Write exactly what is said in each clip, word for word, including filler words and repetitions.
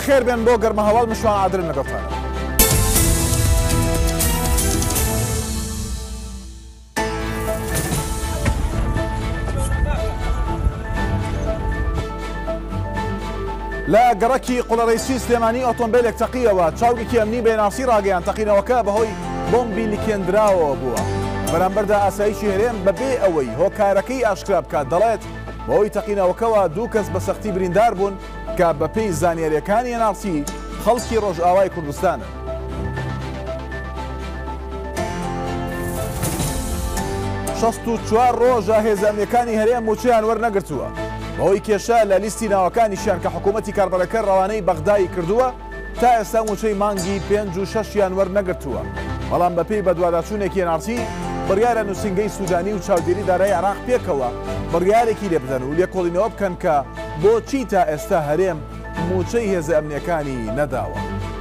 بەخێر بێن بۆ گەرمە هەواڵ مشوان عادرن لەگەڵتانە. لە گەڕەکی قوڵەڕیسی سلێمانی ئۆتۆمبیلێک تەقیەوە چاوگێکی ئەمنی بێناسی ڕاگەیان تەقینەوەکە بەهۆی بۆمبی لیکێنراوەوە بووە. بەرامبەردا ئاسایشی هەرێم بەبێ ئەوەی هۆکارەکەی ئاشکرا بکات دەڵێت بەهۆی تەقینەوەکەوە دوو کەس بە سەختی بریندار بوون کە بەپێی زانیاریەکانی ئێن ئار سی خەڵکی ڕۆژئاوای کوردستانن. شەست و چوار ڕۆژە هێزانیەکانی هەرێم موچەیان وەرنەگرتووە بەهۆی کێشە لە لیستی ناوەکانیشیان کە حکوومەتی کاربەرەکە ڕەوانەی بەغدای کردووە تا ئێستا موچەی مانگی پێنج و شەشیان وەرنەگرتووە. بەڵام بەپێی بە دوواداچوونێکی ئێن ئار سی بڕیارە نووسنگەی سوودانی و چاودێری دارایی عێراق پێکەوە بڕیارێکی لێ بدەن و لێکۆڵینەوە بکەن کە بۆچی تا ئێستا هەرێم موچەی هێزە ئەمنیەکانی نەداوە.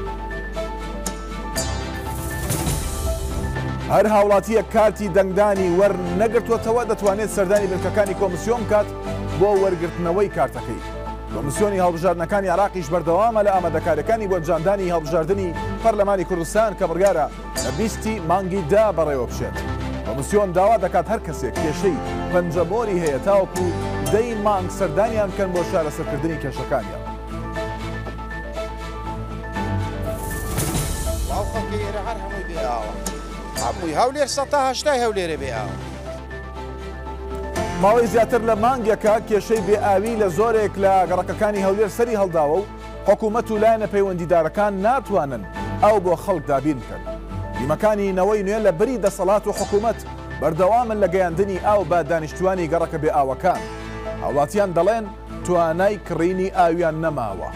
هەر هاوڵاتیە کارتی دەنگدانی وەرنەگرتووەتەوە دەتوانێت سەردانی بنکەکانی کۆمسیۆن بکات بۆ وەرگرتنەوەی کارتەکەی. کۆمسیۆنی هەڵبژاردنەکانی عێراقیش بەردەوامە لە ئامادەکاریەکانی بۆ جاندانی هەڵبژاردننی پەرلەمانی کوردستان کە بڕیارە لە بیستی مانگی دا بەڕێوە بشێت. کۆمسیۆن داوا دەکات هەر کەسێک کێشەی پەنجەمۆری هەیە تاوەکو دەی مانگ سەردانیان بکەن بۆ چارەسەرکردنی کێشەکانیان. هەمووی هەولێر سەد تا هەشتای هەولێرە بێ ئاوە. ماوەی زیاتر لە مانگێکە کێشەی بێئاوی لە زۆرێک لە گەڕەکەکانی هەولێر سەری هەڵداوە و حکوومەت و لایەنە پەیوەندیدارەکان ناتوانن ئەو بۆ خەڵک دابین بکەن. نیمەکانی نەوەی نوێ لە بەری دەسەڵات و حکوومەت بەردەوامن لە گەیاندنی ئاو بە دانیشتوانی گەڕەکە بێ ئاوەکان. هاوڵاتیان دەڵێن توانای کڕینی ئاویان نەماوە.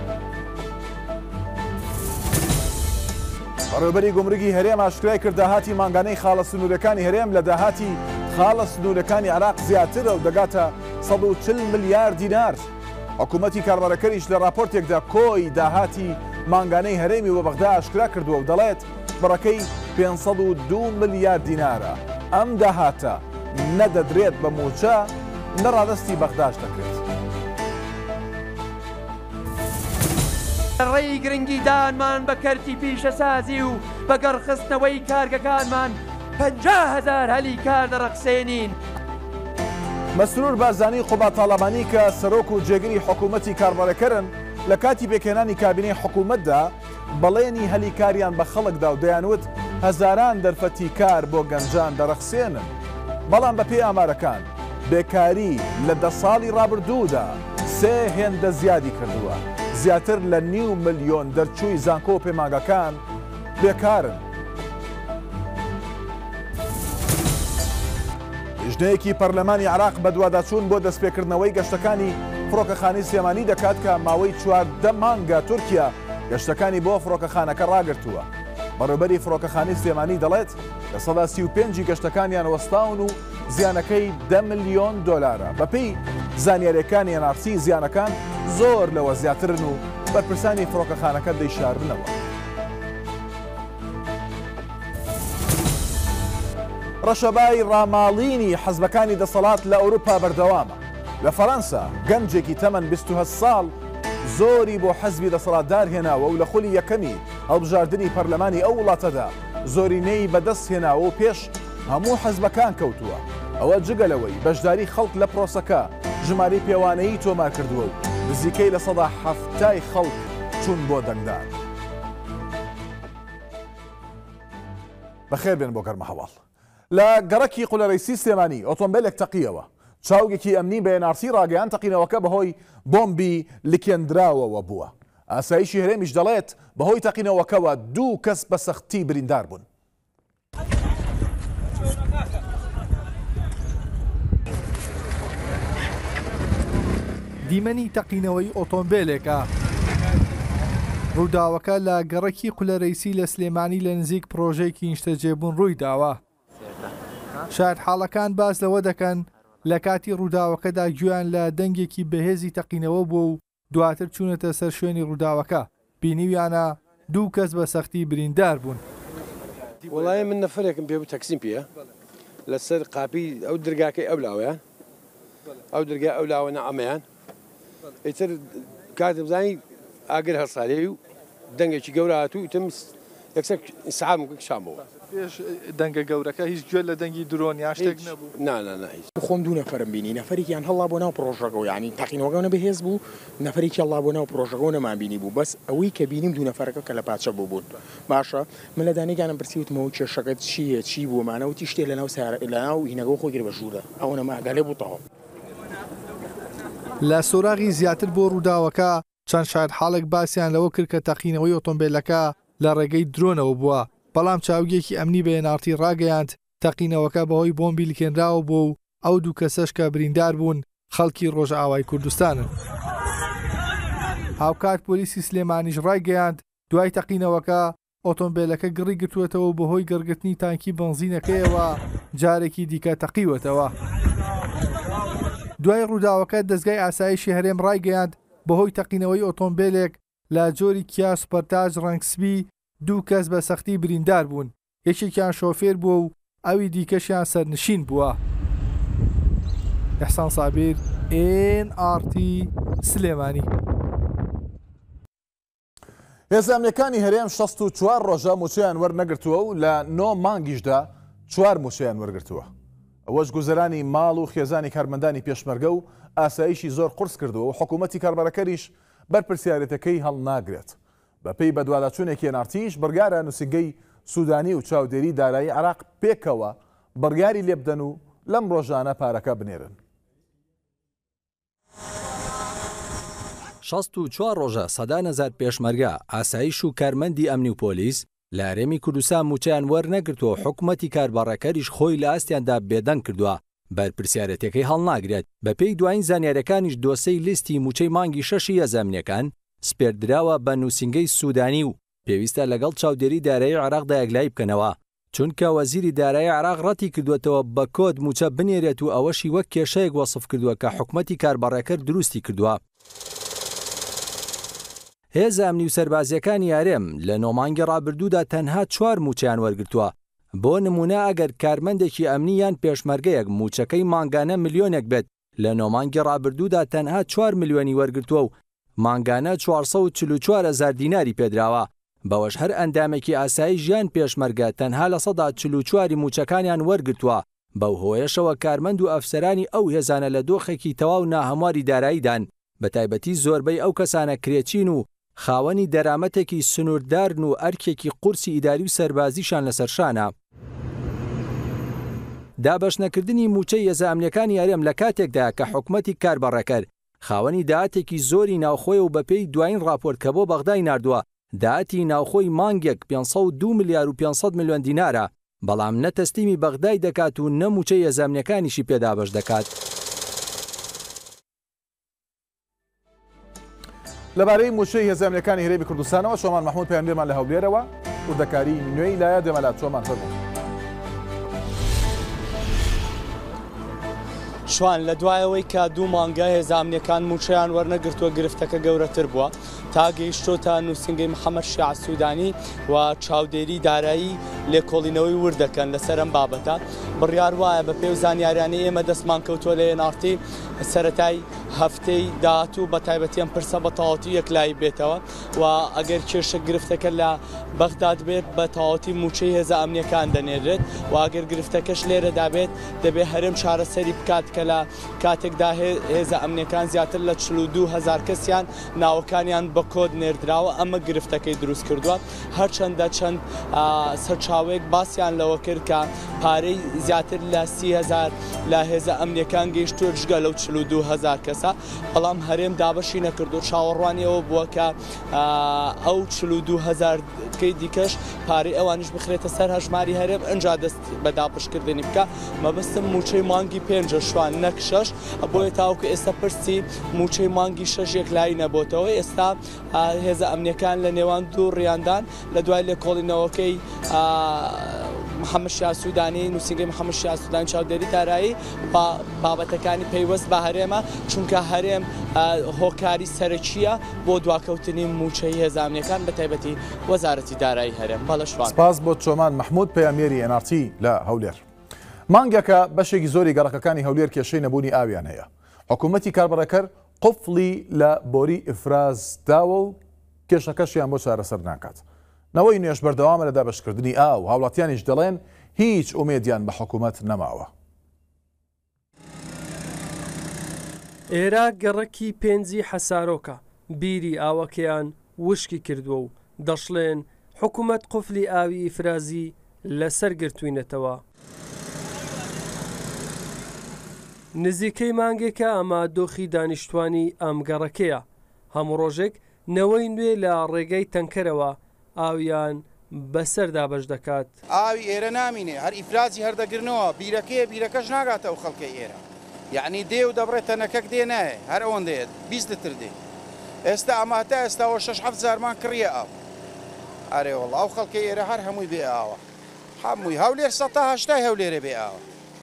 بەڕێوەبەری گومرگی هەرێم ئاشکرای کرد داهاتی مانگانەی خاڵە سنوورەکانی هەرێم لە داهاتی خاڵە سنوورەکانی عێراق زیاترە و دەگاتە سەد و چل ملیار دینار. حکوومەتی کاربەرەکەریش لە راپۆرتێکدا کۆی داهاتی مانگانەی هەرێمی وە بەغدا ئاشکرا کردووە و دەڵێت بڕەکەی پێنج سەد و دوو ملیار دینارە. ئەم داهاتە نەدەدرێت بە موچە نەڕادەستی بەغداش دەکرێت. ڕێی گرنگی دانمان بە کەرتی پیشەسازی و بەگەڕخستنەوەی کارگەکانمان پەنجا هەزار هەلی کار دەڕەخسێنین. مەسرور بارزانی قوبا تاڵەبانی کە سەرۆک و جێگری حکوومەتی کاربەرەکەرن لە کاتی پێکهێنانی کابینەی حکوومەتدا بەڵێنی هەلی کاریان بە خەڵکدا و دەیانوت هەزاران دەرفەتی کار بۆ گەنجان دەرەخسێنن. بەڵام بەپێی ئامارەکان بێکاری لە دە ساڵی ڕابردوودا سێ هێندە زیادی کردووە. زیاتر لە نیو ملیۆن دەرچووی زانکۆ و پێماگەکان بێکارن. ژنەیەکی پەرلەمانی عێراق بە دوواداچوون بۆ دەستپێکردنەوەی گەشتەکانی فڕۆکەخانەی سلێمانی دەکات کە ماوەی چواردە مانگە تورکیا گەشتەکانی بۆ فڕۆکەخانەکە ڕاگرتووە. بەڕێوەبەری فڕۆکەخانەی سلێمانی دەڵێت لە سەدا سی و پێنجی گەشتەکانیان وەستاون و زیانەکەی دە ملیۆن دۆلارە. بەپێی زانیاریەکانی ئێن ئار سی زیانەکان زۆر لەوە زیاترن و بەرپرسانی فڕۆکەخانەکە دەیشارنەوە. ڕەشەبای ڕاماڵینی حەزبەکانی دەسەڵات لە ئەوروپا بەردەوامە. لە فەڕەنسا گەنجێکی تەمەن بیست و هەشت ساڵ زۆری بۆ حەزبی دەسەڵاتدار هێناوە و لە خولی یەکەمی هەڵبژاردننی پەرلەمانی ئەو وڵاتەدا زۆرینەی بەدەست هێناوە و پێش هەموو حەزبەکان کەوتووە. ئەوە جگەلەوەی بەشداری خەڵک لە پرۆسەکە ژماری پێوانەیی تۆمار کردووە و نزیکەی لە سەدا هەفتای خەڵک چوون بۆ دەنگدان. بەخێر بێن بۆ گەرمە هەواڵ. لە گەڕەکی قوڵەڕیسی سلێمانی ئۆتۆمبیلێک تەقیەوە چاوگێکی ئەمنی بە ئێن ئار سی ڕاگەیان تەقینەوەکە بەهۆی بۆمبی لیکێنراوەوە بووە. ئاسایشی هەرێمیش دەڵێت بەهۆی تەقینەوەکەوە دوو کەس بە سەختی بریندار بوون. دیمەنی تەقینەوەی ئۆتۆمبیلێکە. ڕووداوەکە لە گەڕەکی قولەرەیسی لە سلێمانی لە نزیک پرۆژەیەکی نیشتەجێبوون ڕووی داوە. شاید حاڵەکان باس لەوە دەکەن لە کاتی ڕووداوەکەدا گویان لە دەنگێکی بەهێزی تەقینەوە بووە و دواتر چوونەتە سەر شوێنی ڕووداوەکە. بینیویانە دوو کەس بە سەختی بریندار بوون. وڵای من نەفرێکم پێ بوو تەکسیم پێە لەسەر قاپی ئەو دەرگاکەی ئەو لاوەیان ئەو دەرگای ئەو لاوە نەئەمەیان ئیتر کاتم زانی ئاگر هەڵسالێ و دەنگێکی گەورە هاتوو تم یەکسەر سعام شامەوە پێش دەنگە گەورەکە هیچ گوێ لە دەنگی درۆنیا شتێک نەبوو نانە هیچ خۆم دوو نەفرم بینی نەفرێکیان هەڵا بۆ ناو پرۆژەکە و یعنی تاقینەوەگەونە بەهێز بوو نەفرێکی هەڵا بۆ ناو پرۆژەکە نەمان بینی بوو بەس ئەوەی کە بینیم دوو نەفرەکە کە لە پاچە بوو بوون باشە من لە دانێکیانم پرسیوتمەوە کێشەکەت چییە چی بوومانەوتی شتێ لە ناو لە ناو هینەگە خۆی گر بە ژوورە ئەوە نەماگەلێ بووتەوە لە سۆراغی زیاتر بۆ ڕووداوەکە چەند شاید حاڵێک باسییان لەوە کرد کە تەقینەوەی ئۆتۆمبیلەکە لە ڕێگەی درۆنەوە بووە بەڵام چاوگێکی ئەمنی بە هێنارتی ڕاگەیاند تەقینەوەکە بەهۆی بۆمبی لکێنراوە بوو و ئەو دوو کەسەش کە بریندار بوون خەڵکی ڕۆژئاوای کوردستانن. هاوکات پۆلیسی سلێمانیش ڕایگەیاند دوای تەقینەوەکە ئۆتۆمبیلەکە گڕی گرتووەتەوە بەهۆی گەڕگرتنی تانکی بنزینەکەیەوە جارێکی دیکە تەقیوەتەوە. دوای ڕووداوەکە دەستگای ئاسایشی هەرێم ڕایگەیاند بەهۆی تەقینەوەی ئۆتۆمبیلێک لە جۆری کیا سوپەرتاژ ڕەنگسبی دوو کەس بە سەختی بریندار بوون یەکێکیان شۆفێر بووە و ئەوی دیکەشیان سەرنشین بووە. ئەحسان سابیر ئێن ئار تی سلێمانی. هێزانەکانی هەرێم شەست و چوار ڕۆژە موچەیان وەرنەگرتووە و لە نۆ مانگیشدا چوار موچەیان وەرگرتووە. ئەوەش گوزەرانی ماڵ و خێزانی کارمەندانی پێشمەرگە و ئاسایشی زۆر قورس کردووە و حکوومەتی کاربەرەکەریش بەرپرسیارەتەکەی هەڵ ناگرێت. بەپێی بەدواداچوونێکی نارتیش بڕیارە نووسنگەی سوودانی و چاودێری دارایی عراق پێکەوە بڕیاری لێبدەن و لەم ڕۆژانە پارەکە بنێرن. شەست و چوار ڕۆژە سەدا نەزار پێشمەرگە ئاسایش و کارمەندی ئەمنی و پۆلیس لە هەرێمی کوردستان موچەیان وەرنەگرتووە حکوومەتی کاربەڕەکەریش خۆی لە ئاستیاندا بێدەنگ کردووە بەرپرسیارەتەکەی هەڵناگرێت. بەپێی دوایین زانیاریەکانیش دۆسەی لیستی موچەی مانگی شەشی هێزانەکان سپێردراوە بە نووسنگەی سوودانی و پێویستە لەگەڵ چاودێری دارایی عراقدا یەکلای بکەنەوە چونکە وەزیری دارایی عراق ڕەتی کردوێتەوە بە کۆد موچە بنێرێت و ئەوەشی وەک کێشەیەک وەسف کردووە کە حکوومەتی کاربەڕەکە دروستی کردووە. هێز ئەمنی و سەربازیەکانی هەرێم لە نۆمانگی ڕابردوودا تەنها چوار موچەیان وەرگرتووە. بۆ نمونە ئەگەر کارمەندێکی ئەمنی یان پێشمەرگەیەک موچەکەی مانگانە ملیۆنێک بێت لە نۆمانگی ڕابردوودا تەنها چوار ملیۆنی وەرگرتووە و مانگانە چوارسەد و چل و چوار هەزار دیناری پێدراوە. بەوەش هەر ئەندامێکی ئاسایی ژیان پێشمەرگە تەنها لە سەدا چل و چواری موچەکانیان وەرگرتووە. بەو هۆیەشەوە کارمەند و ئەفسەرانی ئەو هێزانە لە دۆخێکی تەواو ناهەمواری داراییدان بە تایبەتی زۆربەی ئەو کەسانە کرێچین و خاوەنی دەرامەتێکی سنووردارن و ئەرکێکی قورسی ئیداری و سەربازیشان لەسەرشانە. دابەشنەکردنی موچەی هێزانەکانی هەرێم لە کاتێکدا کە حکوومەتی کاربەڕەکەر خاوەنی داهاتێکی زۆری ناوخۆی و بەپێی دوایین راپۆرت کە بۆ بەغدای ناردووە داهاتی ناوخۆی مانگێک پێنجسەد و دوو ملیار و پێنجسەد ملیۆن دینارە بەڵام نەتەستیمی بەغدای دەکات و نەموچەی هێزانەکانیشی پێدابەش دەکات. لەبارەی موچەی هێزانەکانی هەرێمی کوردستانەوە شۆمان مەحموود پەیامبێرمان لە هەولێرەوە وردەکاری نوێی لایە دەمەلات چۆمان فەرموو. شوان لە دوایەوەی کە دوو مانگە هێزانەکان موچەیان وەرنەگرتووە گرفتەکە گەورەتر بووە تا گەیشتۆتە نووسنگەی محەممەد شیع سوودانی و چاودێری دارایی لێکۆڵینەوەی وردەکەن لەسەر ئەم بابەتە بڕیار وایە بە پێو زانیاریانەی ئێمە دەستمان کەوتووە لە هێنارتی سەرەتای هەفتەی داهاتوو بە تایبەتی ئەم پرسە بە تەواوەتی یەکلایی بێتەوە و ئەگەر کێشە گرفتەکە لە بەغداد بێت بە تەواوەتی موچەی هێزانەکان دەنێرێت و ئەگەر گرفتەکەش لێرەدا بێت دەبێت هەرێم چارەسەری بکات کە لە کاتێکدا هێزانەکان زیاتر لە چل و دوو هەزار کەسیان ناوەکانیان بە کۆد نێردراوە ئەمە گرفتەکەی دروست کردووە هەرچەندە چەند سەرچاوێک باسییان لەوە کرد کە پارەی زیاتر لە سی هەزار لە هێزانەکان گەیشتووە جگە لەو چل و دوو هەزار کەسە بەڵام هەرێم دابەشی نەکردو چاوەڕوانیەوە بووە کە ئەو چل و دوو هەزار کەی دیکەش پارەی ئەوانش بخرێتە سەر هەژماری هەرێم ئەنجا دەست بە دابشکردنی بکە مەبەستم موچەی مانگی پێنجە شوان نەک شەش بۆیە تاوکە ئێستا پرسی موچەی مانگی شەژێک لای نەبووتەوە ئێستا هێزانەکان لە نێوان دوو ڕیاندان لە دوای لێکۆڵینەوەکەی محەممەد شیع سوودانی نووسنگەی محەممەد شیع سوودانی چاودێری دارایی بە بابەتەکانی پەیوەست بە هەرێمە چونکە هەرێم هۆکاری سەرەکیە بۆ دواکەوتنی موچەی هێزانەکان بە تایبەتی وەزارەتی دارایی هەرێم بەڵە شوان. سپاس بۆ چۆمان مەحموود پەیامێری ئێن ئار تی لە هەولێر. مانگەکە بەشێکی زۆری گەڕەکەەکانی هەولێر کێشەی نەبوونی ئاویان هەیە. حکوومەتی کاربەڕەکەر قفڵی لە بۆری ئفراز داوە و کێشەکەشیان بۆ چارەسەر ناکات. نەوەی نوێژ بەردەوامە لە دابەشکردنی ئاو هاوڵاتیانیش دەڵێن هیچ ئومێدیان بە حکوومەت نەماوە. ئێرە گەڕەکی پێنجی حەسارۆکە بیری ئاوەکەیان وشکی کردووە و دەشڵێن حکوومەت قوفلی ئاوی ئیفرازی لەسەر گرتوینەتەوە. نزیکەی مانگێکە ئەمە دۆخی دانیشتوانی ئەم گەڕەکەیە. هەموو ڕۆژێک نەوەی نوێ لە ڕێگەی تەنکەرەوە ئاویان بەسەر دابەش دەکات. ئاوی ئێرە نامینێ هەر ئیفرازی هەردەگرنەوە بیرەکەی بیرەکەش ناگاتە و خەڵکەی ئێرە. یعنی دێ و دەبڕێت تەنەکەک دێ نایە هەر ئەوەن دێت بیست لتر دێ. ئێستا ئەماتە ئێستاەوە شەش حەفت زارمان کڕیە ئاو. ئارێ وەڵڵ ئەو خەڵکەی ئێرە هەر هەمووی بێ ئاوە. هەمووی هەولێر سەد تا هەشتای هەولێرە بێ ئاوە.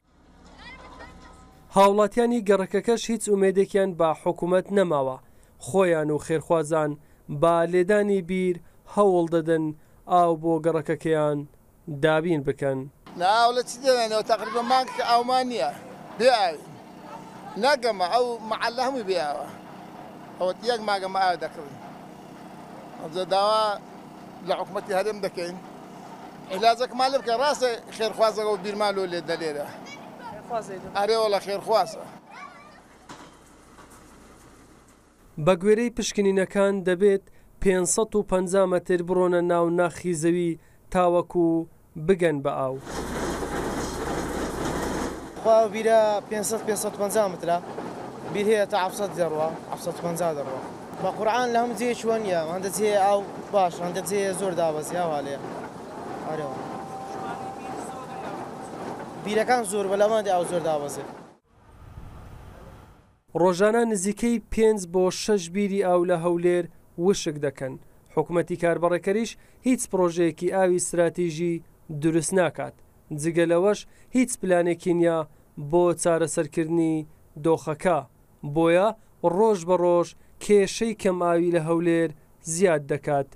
هاوڵاتیانی گەڕەکەکەش هیچ ئومێدێکیان بە حکوومەت نەماوە. خۆیان و خێرخوازان با لێدانی بیر هەوڵ دەدەن ئاو بۆ گەڕەکەکەیان دابین بکەن. ناو لە چی دێنەوە تقریبا مانگکە ئاومان نییە بێ ئاوی ناگەمە ئەو مەعەلە هەمووی بێ ئاوە ئەوە یەک ماگەمە ئاو دەکڕین. ئەمجا داوا لە حکوومەتی هەرێم دەکەین عیلاجێکمان لێ بکە ڕاستە خێرخوازەکە و بیرمان لۆ لێ دەلێرە ئارێەوە لە خێرخوازە. بە گوێرەی پشکنینەکان دەبێت پێنج سەد و پەنجا مەتر بڕۆنە ناو ناخی زەوی تاوەکو بگەن بە ئاو. خوا بیرە پێنج سەد پێنج سەد و پەنجا مترە بیر هەیە تا حەفت سەد دەڕوە حەفت سەد و پەنجا دەڕوە. بە قورعان لە هەموو جێ چوە نیە هەندە جێ ئاو باش هەندە جێ زۆر دابەزی ئاوا لێ ئارێەوە بیرەکان زۆر بەلەماندی ئاو زۆر دابەزێ. ڕۆژانە نزیکەی پێنج بۆ شەش بیری ئاو لە هەولێر وشک دەکەن. حکوومەتی کاربڕێکەریش هیچ پرۆژەیەکی ئاوی استراتیژی دروست ناکات. جگەلەوەش هیچ پلانێکی نییە بۆ چارەسەرکردنی دۆخەکە. بۆیە ڕۆژ بە ڕۆژ کێشەی کەم ئاوی لە هەولێر زیاد دەکات.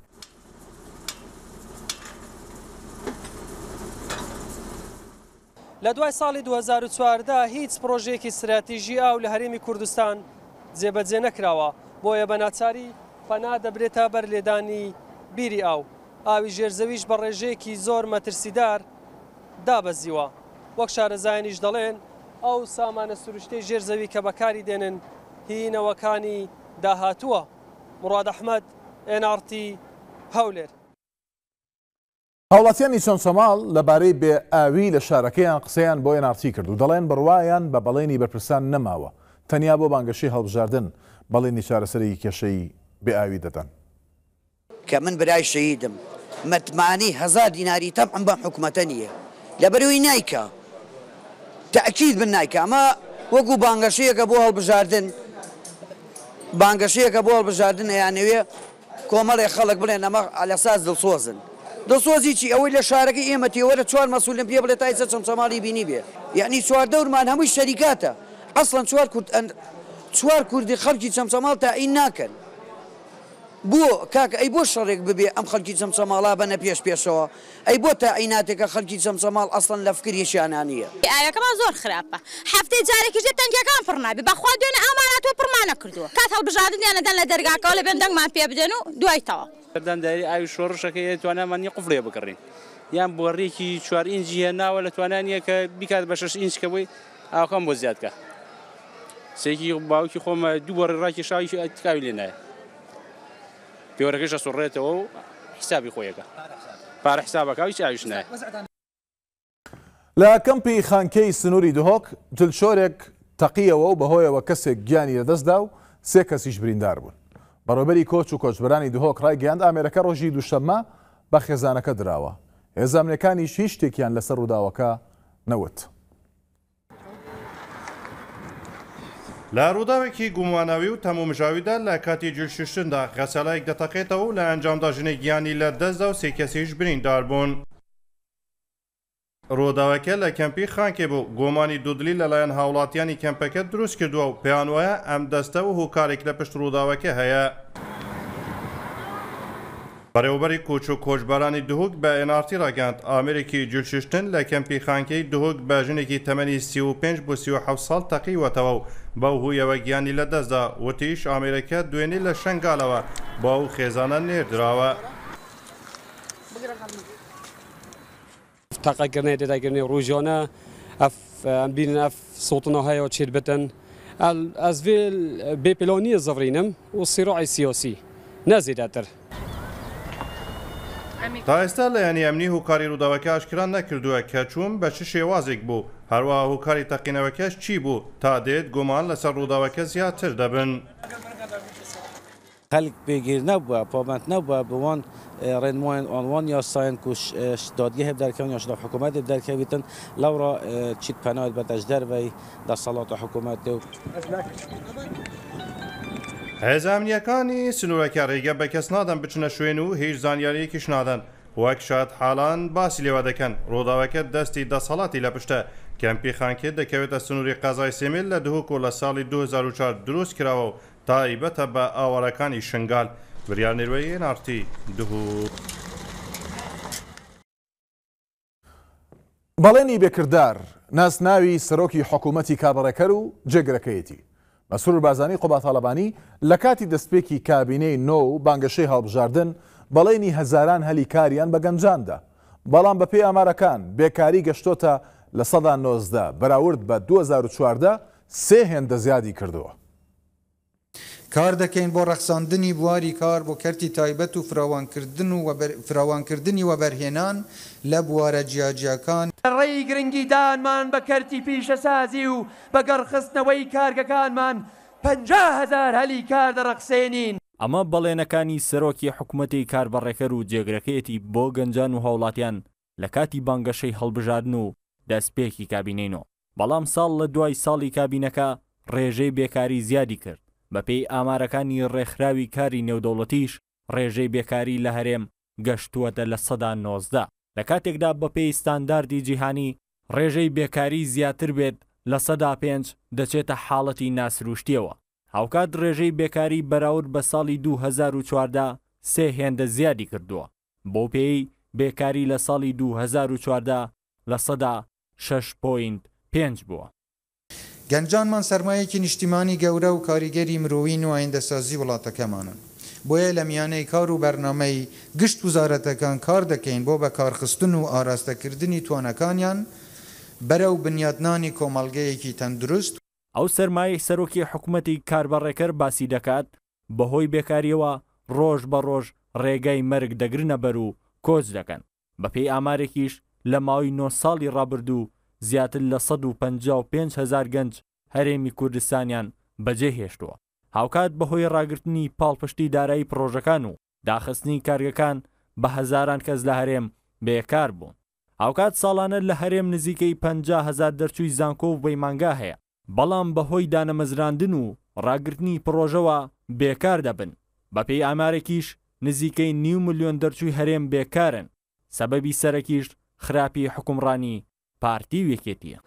لە دوای ساڵی دوو هەزار و چواردە هیچ پرۆژەیەکی استراتیژی ئاو لە هەرێمی کوردستان جێبەجێ نەکراوە. بۆیە بە ناچاری پەنا دەبرێتە بەر لێدانی بیری ئاو. ئاوی ژێرزەویش بە ڕێژەیەکی زۆر مەترسیدار دابەزیوە. وەک شارەزایانیش دەڵێن ئەو سامانە سروشتەی ژێرزەوی کە بەکاری دێنن هینەوەکانی داهاتووە. موڕاد ئەحمەد ئێن ئار تی هەولێر. هاوڵاتیانی چۆنسەماڵ لەبارەی بێ ئاوی لە شارەکەیان قسەیان بۆ ئێن ئار تی کرد و دەڵێن بڕوایان بە بەڵێنی بەرپرسان نەماوە تەنیا بۆ بانگەشی هەڵبژاردن بەڵێنی چارەسەری کێشەی بێ ئاوی دەدەن. کە من برای شەهیدم متمانی هەزار دیناری تەبعەن بەم حکوومەتە نییە لەبەرەوەی نایکە تەئکید من نایکە ئەمە وەکو بانگەشەیەکە بۆ هەڵبژاردن بانگەشەیەکە بۆ هەڵبژاردن ئەیانەوێ کۆمەڵێک خەڵک بڵێن ئەمە ئەلەساس دڵسۆزن. دڵسۆزی چی ئەوەی لە شارەکەی ئێمە تێوەرە چوار مەسئولین پێ بڵێ تایسە چەمچەماڵی بینی بێ یعنی چوار دەورمان هەمووی شەریکاتە ئەسڵەن چوار کورد چوار کوردی خەڵکی چەمچەماڵ تاعین ناکەن. بۆ کاکە ئەی بۆ شەڕێک ببێ ئەم خەڵکی چەمچەماڵا بەنە پێش پێشەوە ئەی بۆ تاعیناتێکە خەڵکی چەمچەماڵ ئەسڵەن لە فکریشیانە نییە. ئاوەکەمان زۆر خراپە هەفتەی جارێکیش دێت تەنکیەکان پڕ نابێ بەخوا دوێنێ ئامانەتەوە پڕمانە کردووە کات هەڵبژاردنیانە دەن لە دەرگاکەوە لە بێن دەنگمان پێ بدەن و دوایتەوە. دەری ئاوی شۆڕشەکەی توانامانی قوفڵێ بکڕین یان بۆڕێکی چوار ئینجی هێناوە لە توانانیە کە بیکات بە شەش ئینچکە بووی ئاوەکەم بۆ زیادکە سێکی باوکی خۆمە دوو بۆ ڕێڕاکی شاوی تکاوی لێ نایە پێوەرەکەشە سوڕێتەوە و حسابی خۆیەکە پارە حسابەکە هیچ ئاویش نایە. لە کەمپی خانکەی سنووری دهۆک جلشۆرێک تەقیەوە و بەهۆیەوە کەسێک گیانی لەدەستدا و سێ کەسیش بریندار بوون. بەڕێوەبەری کۆچ و کۆچبەرانی دهۆک ڕایگەیاند ئامێرەکە ڕۆژی دووشەممە بە خێزانەکە دراوە. هێزانەکانیش هیچ شتێکیان لەسەر ڕووداوەکە نەوت. لە ڕووداوێکی گوماناوی و تەمومژاویدا لە کاتی جلشوشتندا غەسەلایەک دەتەقێتەوە و لە ئەنجامدا ژنێک گیانی لە دەستدا و سێ کەسیش بریندار بوون. ڕووداوەکە لە کەمپی خانکێ بوو گۆمانی دوودلی لەلایەن هاوڵاتیانی کەمپەکە دروست کردووە و پێیان وایە ئەم دەستە و هۆکارێک لە پشت ڕووداوەکە هەیە. بەڕێوەبەری کۆچ و کۆچبەرانی دهۆک بە ئێنارتی ڕاگەاند ئامێرێکی جلشتن لە کەمپی خانکەی دهۆک بە ژنێکی تەمەنی سی و پێنج بۆ سی و حەوت ساڵ تەقیوەتەوە و بەو هویەوە گیانی لە دەستدا وتیش ئامێرەکە دوێنێ لە شنگالەوە باو خێزانە نێردراوە. تاقاکردنی دەداگرنی ڕۆژانە ئەف بینن ئەف سڵتنە هەیە چێت بتن ئەس vê bêplanî zıvrînim û sîroعی siyasî ne zêdetir. تا ئێستا لە یانی ئەمنی هۆکاری ڕووداوەکە ئاشکران نەکردووە کە چوون بە چ شێوازێک بوو هەروەها هۆکاری تەقینەوەکەش چی بوو تا دێت گومان لەسەر ڕووداوەکە زیاتر دەبن. خەلک پێگیر نەبووە پابند نەبووە بوان ڕێنمایان ئۆنوان یا ساین کوش دادگە هەب دەرکەون یا شداف حکوومەت هەب دەرکەویتن لەورا چیت پەناوت بەتەش دەربەی دەسەڵات حکوومەت و هێز ئەمنیەکانی سنوورەکە ڕێگە بە کەس نادەن بچنە شوێن و هیچ زانیاریەکیش نادەن وەک شاد حاڵان باسی لێوە دەکەن ڕۆداوەکە دەستی دەسەڵاتی لە پشتە کەمپی خانکێت دەکەوێتە سنووری قەزای سێمیل لە دهۆک و لە ساڵی دوو هەزار و چوار دروست کراوە و تایبەتە بە ئاوارەکانی شنگال بریارنێروەیە نارتی دهۆک. بەڵێنی بێکردار ناسناوی سەرۆکی حکوومەتی کاربڕێکەر و جێگرەکەیەتی مەسرور بارزانی قوبا تاڵەبانی لە کاتی دەستپێکی کابینەی نۆ و بانگەشەی هەڵبژاردن بەڵێنی هەزاران هەلی کاریان بە گەنجاندا بەڵام بەپێی ئامارەکان بێکاری گەشتۆتە لە سەدا نۆزدە بەراورد بە دوو هەزار و چواردە سێ هێندە زیادی کردووە. کار دەکەین بۆ ڕەخساندنی بواری کار بۆ کەرتی تایبەت و فراوانکردن و فراوانکردنی وەبەرهێنان لە بوارە جیاجیەکان ڕێی گرنگی دانمان بە کەرتی پیشەسازی و بە گەڕخستنەوەی کارگەکانمان پەنجا هەزار هەلی کار دەڕەخسێنین. ئەمە بەڵێنەکانی سەرۆکی حکوومەتی کاربڕێکەر و جێگرەکەیەتی بۆ گەنجان و هاوڵاتیان لە کاتی بانگەشەی هەڵبژاردن و دەستپێکی کابینەینەوە. بەڵام ساڵ لە دوای ساڵی کابینەکە ڕێژەی بێکاری زیادی کرد. بەپێی ئامارەکانی ڕێکخراوی کاری نێودەوڵەتیش ڕێژەی بێکاری لە هەرێم گەشتووەتە لە سەدا نۆزدە. لە کاتێکدا بەپێی ستانداردی جیهانی ڕێژەی بێکاری زیاتر بێت لە سەدا پێنج دەچێتە حاڵەتی ناسروشتیەوە. هاوکات ڕێژەی بێکاری بەراورد بە ساڵی دوو هەزار و چواردە سێ هێندە زیادی کردووە. بۆ پێی بێکاری لە ساڵی دوو هەزار و چواردە لە سەدا شەش پۆینت پێنج بووە. گەنجانمان سەرمایەکی نیشتیمانی گەورە و کاریگەری مرۆوی و ئایندەسازی وڵاتەکەمانن. بۆیە لە میانەی کار و بەرنامەی گشت وزارەتەکان کار دەکەین بۆ بەکارخستن و ئاراستەکردنی توانەکانیان بەرەو بنیادنانی کۆمەڵگەیەکی تەندروست. ئەو سەرمایەی سەرۆکی حکوومەتی کاربەڕێکەر باسی دەکات بەهۆی بێکاریەوە ڕۆژ بە ڕۆژ ڕێگای مەرگ دەگرنە بەر و کۆچ دەکەن. بەپێی ئامارێکیش لە ماوەی نۆ ساڵی ڕابردوو زیاتر لە سەد و پەنجا و پێنج هەزار گەنج هەرێمی کوردستانیان بەجێ هێشتووە. هاوکات بەهۆی ڕاگررتنی پاڵپشتی دارایی پرۆژەکان و داخستنی کارگەکان بە هەزاران کەس لە هەرێم بێکار بوون. هاوکات ساڵانە لە هەرێم نزیکەی پەنجا هەزار دەرچووی زانکۆ و بەیمانگا هەیە. بەڵام بەهۆی دانەمەزراندن و ڕاگررتنی پرۆژەوە بێکار دەبن. بەپێی ئامارێکیش نزیکەی نیو ملیۆن دەرچووی هەرێم بێکارن. سەبەبی سەرەکیش خراپی حکومڕانی پارتی وێکێتیە.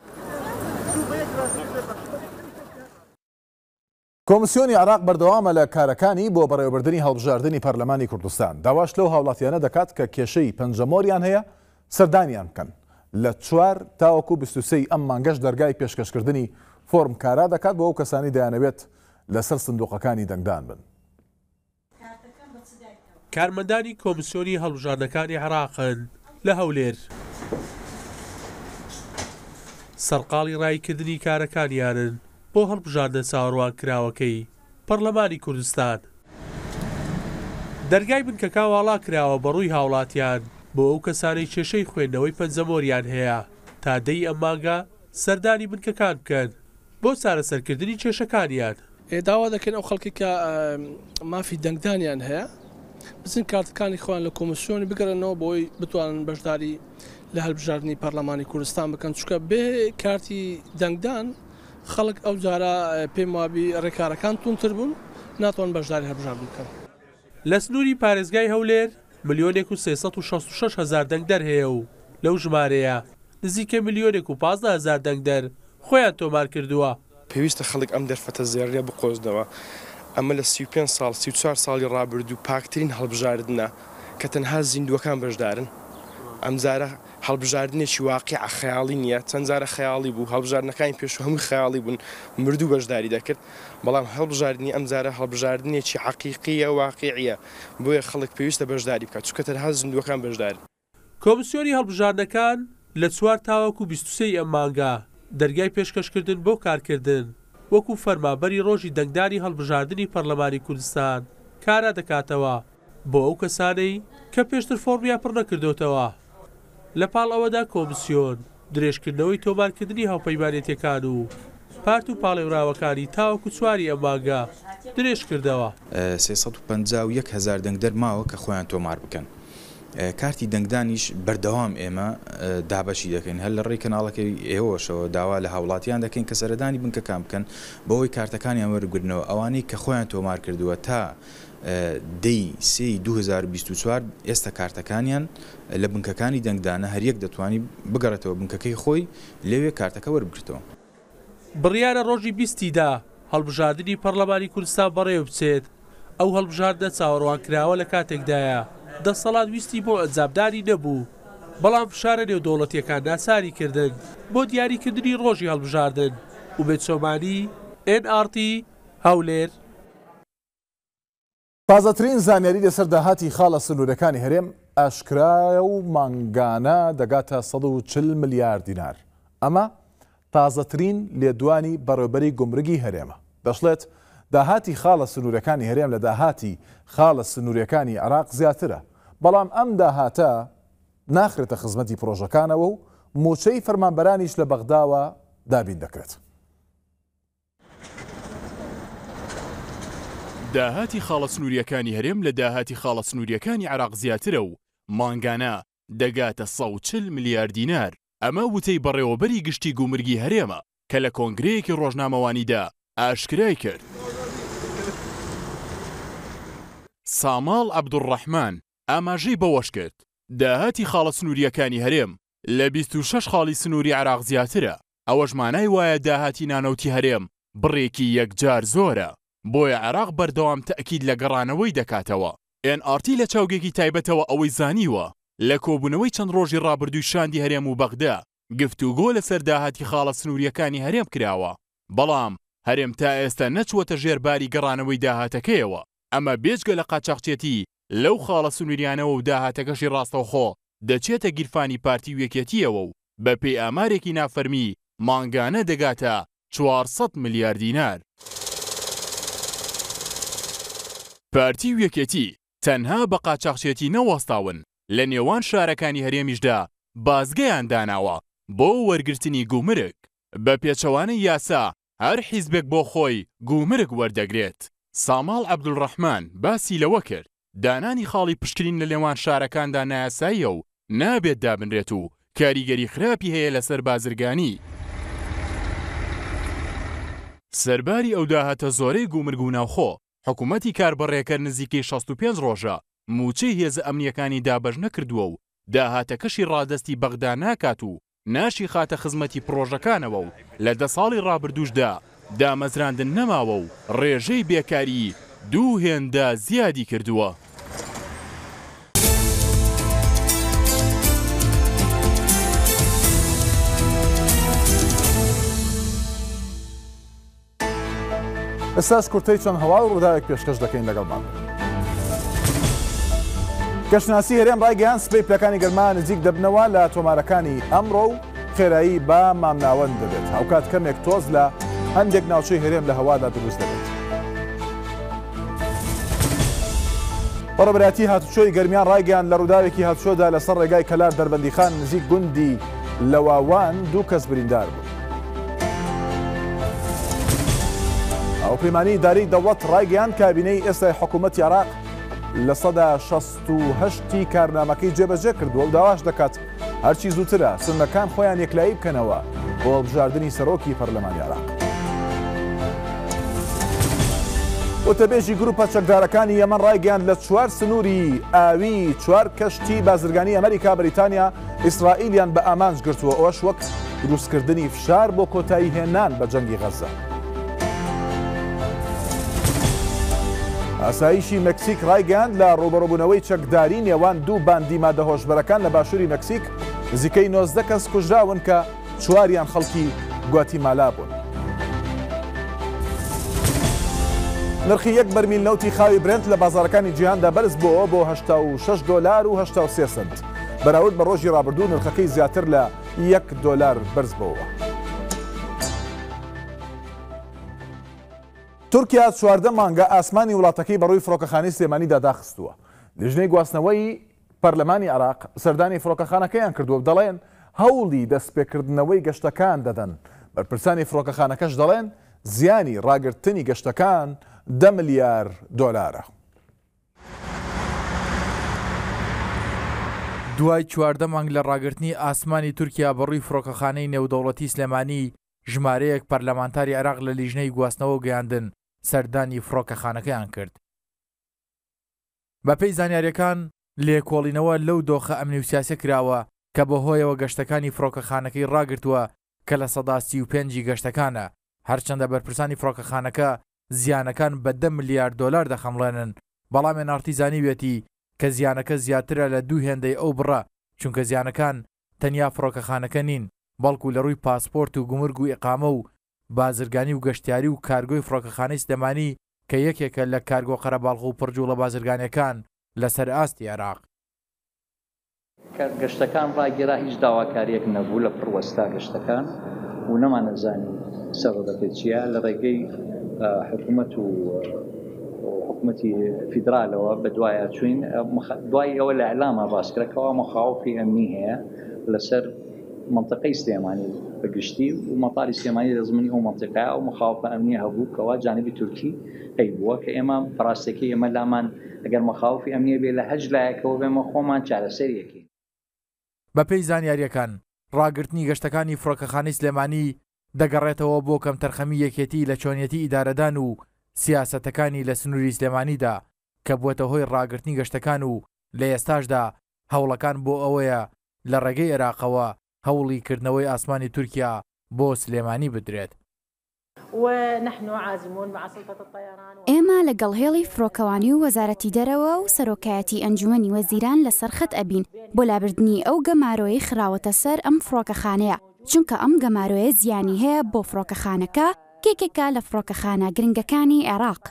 کۆمسیۆنی عراق بەردەوامە لە کارەکانی بۆ بەڕێوەبردننی هەڵبژاردننی پەرلەمانی کوردستان داواش لەو هاوڵاتیانە دەکات کە کێشەی پەنجەمۆریان هەیە سەردانیان بکەن. لە چوار تاوەکو بیست و سێی ئەم مانگەش دەرگای پێشکەشکردنی فۆرم کارا دەکات بۆ ئەو کەسانی دەیانەوێت لەسەر سندوقەکانی دەنگدان بن. کارمەندانی کۆمسیۆنی هەڵبژاردنەکانی عراقن لە هەولێر سەرقاڵی ڕایکردنی کارەکانیانن بۆ هەڵبژاردنە چاوەڕوان کراوەکەی پەرلەمانی کوردستان. دەرگای بنکەکە واڵا کراوە بەڕووی هاوڵاتیان بۆ ئەو کەسانەی کێشەی خوێندنەوەی پەنجەمۆریان هەیە تا دەی ئەم مانگە سەردانی بنکەکان بکەن بۆ چارەسەرکردنی کێشەکانیان. داوا دەکەن ئەو خەڵکی کە مافی دەنگدانیان هەیە بچن کارتەکانی خۆیان لە کۆمسیۆنی بگەڕنەوە بۆی بتوانن بەشداری لە هەڵبژاردننی پەرلەمانی کوردستان بکەن چونکە بێ کارتی دەنگدان خەڵک ئەو جارە پێم وابی ڕێکارەکان تونتر بوون ناتوان بەشداری هەڵبژاردن بکەن. لە سنووری پارێزگای هەولێر ملیۆنێک و سێسەد و شەست و شەش هەزار دەنگدەر هەیە و لەو ژمارەیە نزیکە ملیۆنێک و پازدە هەزار دەنگدەر خۆیان تۆمار کردووە. پێویستە خەڵک ئەم دەرفەتە زێڕیە بقۆزنەوە. ئەمە لە سی و پێنج ساڵ سی و چوار ساڵی ڕابردوو پاکترین هەڵبژاردنە کە تەنها زیندووەکان بەشدارن ئەم جارە هەڵبژاردنێکی واقع خەیاڵی نییە چەند جارە خەیاڵی بوو هەڵبژاردنەکانی پێش هەمووی خەیاڵی بوون مردوو بەشداری دەکرد بەڵام هەڵبژاردننی ئەم جارە هەڵبژاردنێکی حەقیقیە واقعیە بۆیە خەڵک پێویستە بەشداری بکات چونکە تەنها زیندووەکان بەشدارن. کۆمسیۆنی هەڵبژاردنەکان لە چوار تاوەکو بیست و سێ ئەم مانگا دەرگای پێشکەشکردن بۆ کارکردن وەکو فەرمانبەری ڕۆژی دەنگدانی هەڵبژاردننی پەرلەمانی کوردستان کارا دەکاتەوە بۆ ئەو کەسانەی کە پێشتر فۆرمیان پڕ نەکردوتەوە. لە پاڵ ئەوەدا کۆمسیۆن درێژکردنەوەی تۆمارکردنی هاوپەیمانێتیەکان و پارت و پاڵێوراوەکانی تاوەکو چواری ئەم مانگا درێژ کردەوە. سێسەد و پەنجا و یەک هەزار دەنگدەر ماوە کە خۆیان تۆمار بکەن. کارتی دەنگدانیش بەردەوام ئێمە دابەشی دەکەین هەر لە ڕێی کەناڵەکەی ئێوەشەوە داوا لە هاوڵاتیان دەکەین کە سەردانی بنکەکان بکەن بەوەی کارتەکانیان وەرگرنەوە ئەوانەی کە خۆیان تۆمار کردووە تا دەی سێی دوو هەزار و بیست و چوار ئێستا کارتەکانیان لە بنکەکانی دەنگدانە هەریەک دەتوانی بگەڕێتەوە بنکەکەی خۆی لەوێ کارتەکە وەربگرتەوە. بڕیارە ڕۆژی بیستیدا هەڵبژاردننی پەرلەمانی کوردستان بەڕێوە بچێت ئەو هەڵبژاردنە چاوەڕوانکراوە لە کاتێکدایە دەسەڵات ویستی بۆ ئەنجامدانی نەبوو بەڵام فشارە نێودەوڵەتیەکان ناچاری کردن بۆ دیاریکردنی ڕۆژی هەڵبژاردن و بێچۆمانی ئێن ئاڕ تی هەولێر. تازەترین زانیاری لەسەر داهاتی خاڵە سنوورەکانی هەرێم ئاشکرایە و مانگانە دەگاتە سەد و چل ملیار دینار. ئەمە تازەترین لێدوانی بەڕێوەبەری گومرگی هەرێمە دەشڵێت داهاتی خاڵە سنوورەکانی هەرێم لە داهاتی خاڵە سنووریەکانی عێراق زیاترە بەڵام ئەم داهاتە ناخرێتە خزمەتی پرۆژەکانەوە و موچەی فەرمانبەرانیش لە بەغداوە دابین دەکرێت. داهاتی خاڵە سنووریەکانی هەرێم لە داهاتی خاڵە سنووریەکانی عێراق زیاترە و مانگانە دەگاتە سەد و چل ملیار دینار. ئەمە وتەی بەڕێوەبەری گشتی گومرگی هەرێمە کە لە کۆنگرەیەکی ڕۆژنامەوانیدا ئاشکرای کرد. ساماڵ عەبدوڕەحمان ئاماژەی بەوەش کرد داهاتی خاڵە سنووریەکانی هەرێم لە بیست و شەش خاڵی سنووری عێراق زیاترە ئەوەش مانای وایە داهاتی نانەوتی هەرێم بڕێکی یەکجار زۆرە بۆیە عێراق بەردەوام تەئکید لە گەڕانەوەی دەکاتەوە. ئێن ئاڕ تی لە چاوگێکی تایبەتەوە ئەوەی زانیوە لە کۆبوونەوەی چەند ڕۆژی ڕابردووی شاندی هەرێم و بەغدا گفتوگۆ لەسەر داهاتی خاڵە سنووریەکانی هەرێم کراوە بەڵام هەرێم تا ئێستا نەچوەتە ژێرباری گەڕانەوەی داهاتەکەیەوە. ئەمە بێجگە لە قاچاقچێتی لەو خاڵە سنووریانەوە و داهاتەکەشی ڕاستەوخۆ دەچێتە گیرفانی پارتی وێکێتیەوە و بە پێی ئامارێکی نافەرمی مانگانە دەگاتە چوارسەد ملیار دینار. پارتی وێکێتی تەنها بە قاچاقچێتی نەوەستاون لە نێوان شارەکانی هەرێمیشدا بازگەیان داناوە بۆ وەرگرتنی گومرگ بە پێچەوانەی یاسا هەر حیزبێک بۆ خۆی گومرگ وەردەگرێت. ساماڵ عەبدوڕەحمان باسی لەوە کرد دانانی خاڵی پشکنین لە لێوان شارەکاندا نایاساییە و نابێت دابنرێت و کاریگەری خراپی هەیە لەسەر بازرگانی. سەرباری ئەو داهاتە زۆرەی گومرگ و ناوخۆ حکوومەتی کاربڕێکەر نزیکەی شەست و پێنج ڕۆژە موچەی هێزە ئەمنیەکانی دابەش نەکردووە و داهاتەکەشی ڕادەستی بەغدا ناکات و ناشی خاتە خزمەتی پرۆژەکانەوە و لە دە ساڵی ڕابردووشدا دامەزراندن نەماوە و ڕێژەی بێکاری دوو هێندە زیادی کردووە. ئێستاش کورتەی چەند هەوا و ڕووداوێک پێشکەش دەکەین لەگەڵمان. گەشتناسی هەرێم ڕایگەیان سبەی پلەکانی گەرما نزیک دەبنەوە لە تۆمارەکانی ئەمڕۆ و خێرایی با مامناوەند دەبێت. هەوکات کەمێک تۆز لە هەندێک ناوچەی هەرێم لە هەوادا دروست دەبێت. بەڕێبەتی هاتوچۆی گەرمیان ڕایگەیان لە ڕووداوێکی هاتوچۆدا لەسەر ڕێگای کەلار دەربەندیخان نزیک گوندی لەواوان دوو کەس بریندار بوو. ئەوپەیمانی داری دەوڵەت ڕایگەیان کابینەی ئێستای حکوومەتی عێراق لە سەدا شەست و هەشتی کارنامەکەی جێبەجێ کردووە و داواش دەکات هەرچی زووترە سنەکان خۆیان یەکلایی بکەنەوە بۆ هەڵبژاردننی سەرۆکی پەرلەمانی عێراق. وتەبێژی گروپە چەکدارەکانی یەمەن ڕایگەیان لە چوار سنووری ئاوی چوار کەشتی بازرگانی ئەمریکا بەریتانیا ئیسرائیلیان بە ئامانج گرتووە ئەوەش وەک دروستکردنی فشار بۆ کۆتایی هێنان بە جەنگی غەزە. ئاسایشی مەکسیک ڕایگەاند لە ڕوبەڕووبوونەوەی چەکداری نێوان دوو باندی مادە هۆشبەرەکان لە باشووری مەکسیک نزیکەی نۆزدە کەس کوژراون کە چواریان خەڵکی گواتیمالا بوون. نرخی یەک بەرمیل نەوتی خاوی برنت لە بازارەکانی جیهاندا بەرز بووە بۆ هەشتا و شەش دۆلار و هەشتا و سێ سنت. بەراورد بە ڕۆژی ڕابردوو نرخەکەی زیاتر لە یەک دۆلار بەرز بووە. تورکیا چواردە مانگە ئاسمانی وڵاتەکەی بەڕووی فڕۆکەخانەی سلێمانیدا داخستووە. لیژنەی گواستنەوەی پەرلەمانی عێراق سەردانی فڕۆکەخانەکەیان کردووە و دەڵێن هەوڵی دەستپێکردنەوەی گەشتەکان دەدەن. بەرپرسانی فڕۆکەخانەکەش دەڵێن زیانی ڕاگررتنی گەشتەکان دە ملیار دۆلارە. دوای چواردە مانگ لە ڕاگررتنی ئاسمانی تورکیا بەڕووی فڕۆکەخانەی نێودەوڵەتی سلێمانی ژمارەیەک پەرلەمانتاری عێراق لە لیژنەی گواستنەوە گەیاندن سەردانی فڕۆکەخانەکەیان کرد. بەپێی زانیاریەکان لێکۆڵینەوە لەو دۆخە ئەمنی و سیاسە کراوە کە بەهۆیەوە گەشتەکانی فڕۆکەخانەکەی ڕاگرتووە کە لە سەدا سی و پێنجی گەشتەکانە. هەرچەندە بەرپرسانی فڕۆکەخانەکە زیانەکان بە دە ملیار دۆلار دەخەمڵێنن، بەڵام نارتیزانی وێتی کە زیانەکە زیاترە لە دوو هێندەی ئەو بڕە، چونکە زیانەکان تەنیا فڕۆکەخانەکە نین، بەڵکو لە ڕووی پاسپۆرت و گومرگ و ئیقامە و بازرگانی و گەشتیاری و کارگۆی فڕۆکەخانەی سلێمانی کە یەکێکە لە کارگۆ قەرەباڵغ و پڕجوڵە بازرگانیەکان لەسەر ئاستی عێراق. گەشتەکان ڕاگەرا هیچ داواکاریەک نەبوو لە پڕوەستا گەشتەکان و نەمانەزانی سەبەبەکەی چییە. لە ڕێگەی حکوومەت و حکوومەتی فیدرالەوە بە دوایە چوین، دوای ئەوە لە ئەعلامە باسکرێکەوە مەخاوفی ئەمنی هەیە لەسەر منطقەی سلێمانی بەگشتی و مەتاری سلێمانی لە زمانی ئەو منطقەیە ئەو مەخاوفە ئەمنی هەبوو کەوا جانبی تورکی هەیبووە کە ئێمە بەڕاستەکەی ئێمە لامان ئەگەر مەخاوفی ئەمنیە بێ لە هەج لایەکەوە بێمە خۆمان چارەسەریەکەین. بەپێی زانیاریەکان ڕاگررتنی گەشتەکانی فڕۆکەخانەی سلێمانی دەگەڕێتەوە بۆ کەم تەرخەمی یەکێتی لە چۆنیەتی ئیدارەدان و سیاسەتەکانی لە سنووری سلێمانیدا کە بووەتە هۆی ڕاگررتنی گەشتەکان و لە ئێستاشدا هەوڵەکان بۆ ئەوەیە لە ڕێگەی عێراقەوە هەوڵی کردنەوەی ئاسمانی تورکیا بۆ سلێمانی بدرێت. ئێمە لەگەڵ هێڵی فڕۆکەوانی و وەزارەتی دەرەوە و سەرۆکایەتی ئەنجومەنی وەزیران لەسەر خەت ئەبین بۆ لابردنی ئەو گەمارۆی خراوەتە سەر ئەم فڕۆکەخانەیە، چونکە ئەم گەمارۆیە زیانی هەیە بۆ فڕۆکەخانەکە کێکێکە لە فڕۆکەخانە گرنگەکانی عێراق.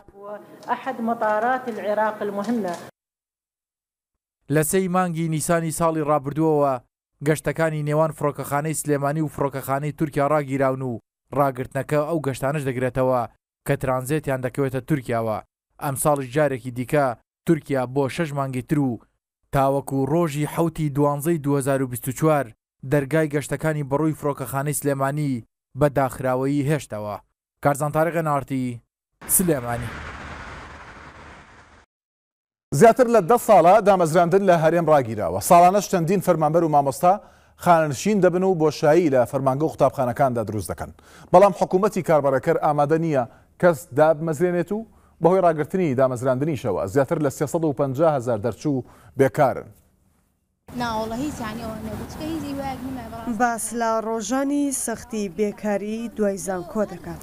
لە سەی مانگی نیسانی ساڵی ڕابردووەوە گەشتەکانی نێوان فڕۆکەخانەی سلێمانی و فڕۆکەخانەی تورکیا ڕاگیراون و ڕاگرتنەکە ئەو گەشتانش دەگرێتەوە کە ترانزیتیان دەکەوێتە تورکیاوە. ئەم ساڵش جارێکی دیکە تورکیا بۆ شەش مانگی تر و تاوەکو ڕۆژی حوتی دوانزەی دوو هەزار و بیست و چوار دەرگای گەشتەکانی بەڕووی فڕۆکەخانەی سلێمانی بە داخراوەیی هێشتەوە. کارزان تارێغ نارتی، سلێمانی. زیاتر لە دە ساڵە دامەزراندن لە هەرێم ڕاگیراوە. ساڵانەش چەندین فەرمانبەر و مامۆستا خانشین دەبن و بۆ شایی لە فەرمانگە و قوتابخانەکاندا دروست دەکەن. بەڵام حکوومەتی کاربەرەکەر ئامادە نییە کەس دابمەزرێنێت و بەهۆی ڕاگررتنی دامەزراندنیشەوە زیاتر لە سێسەد و پەنجا هەزار دەرچوو بێکارن. باس لە ڕۆژانی سەختی بێکاری دوای زانکۆ دەکات.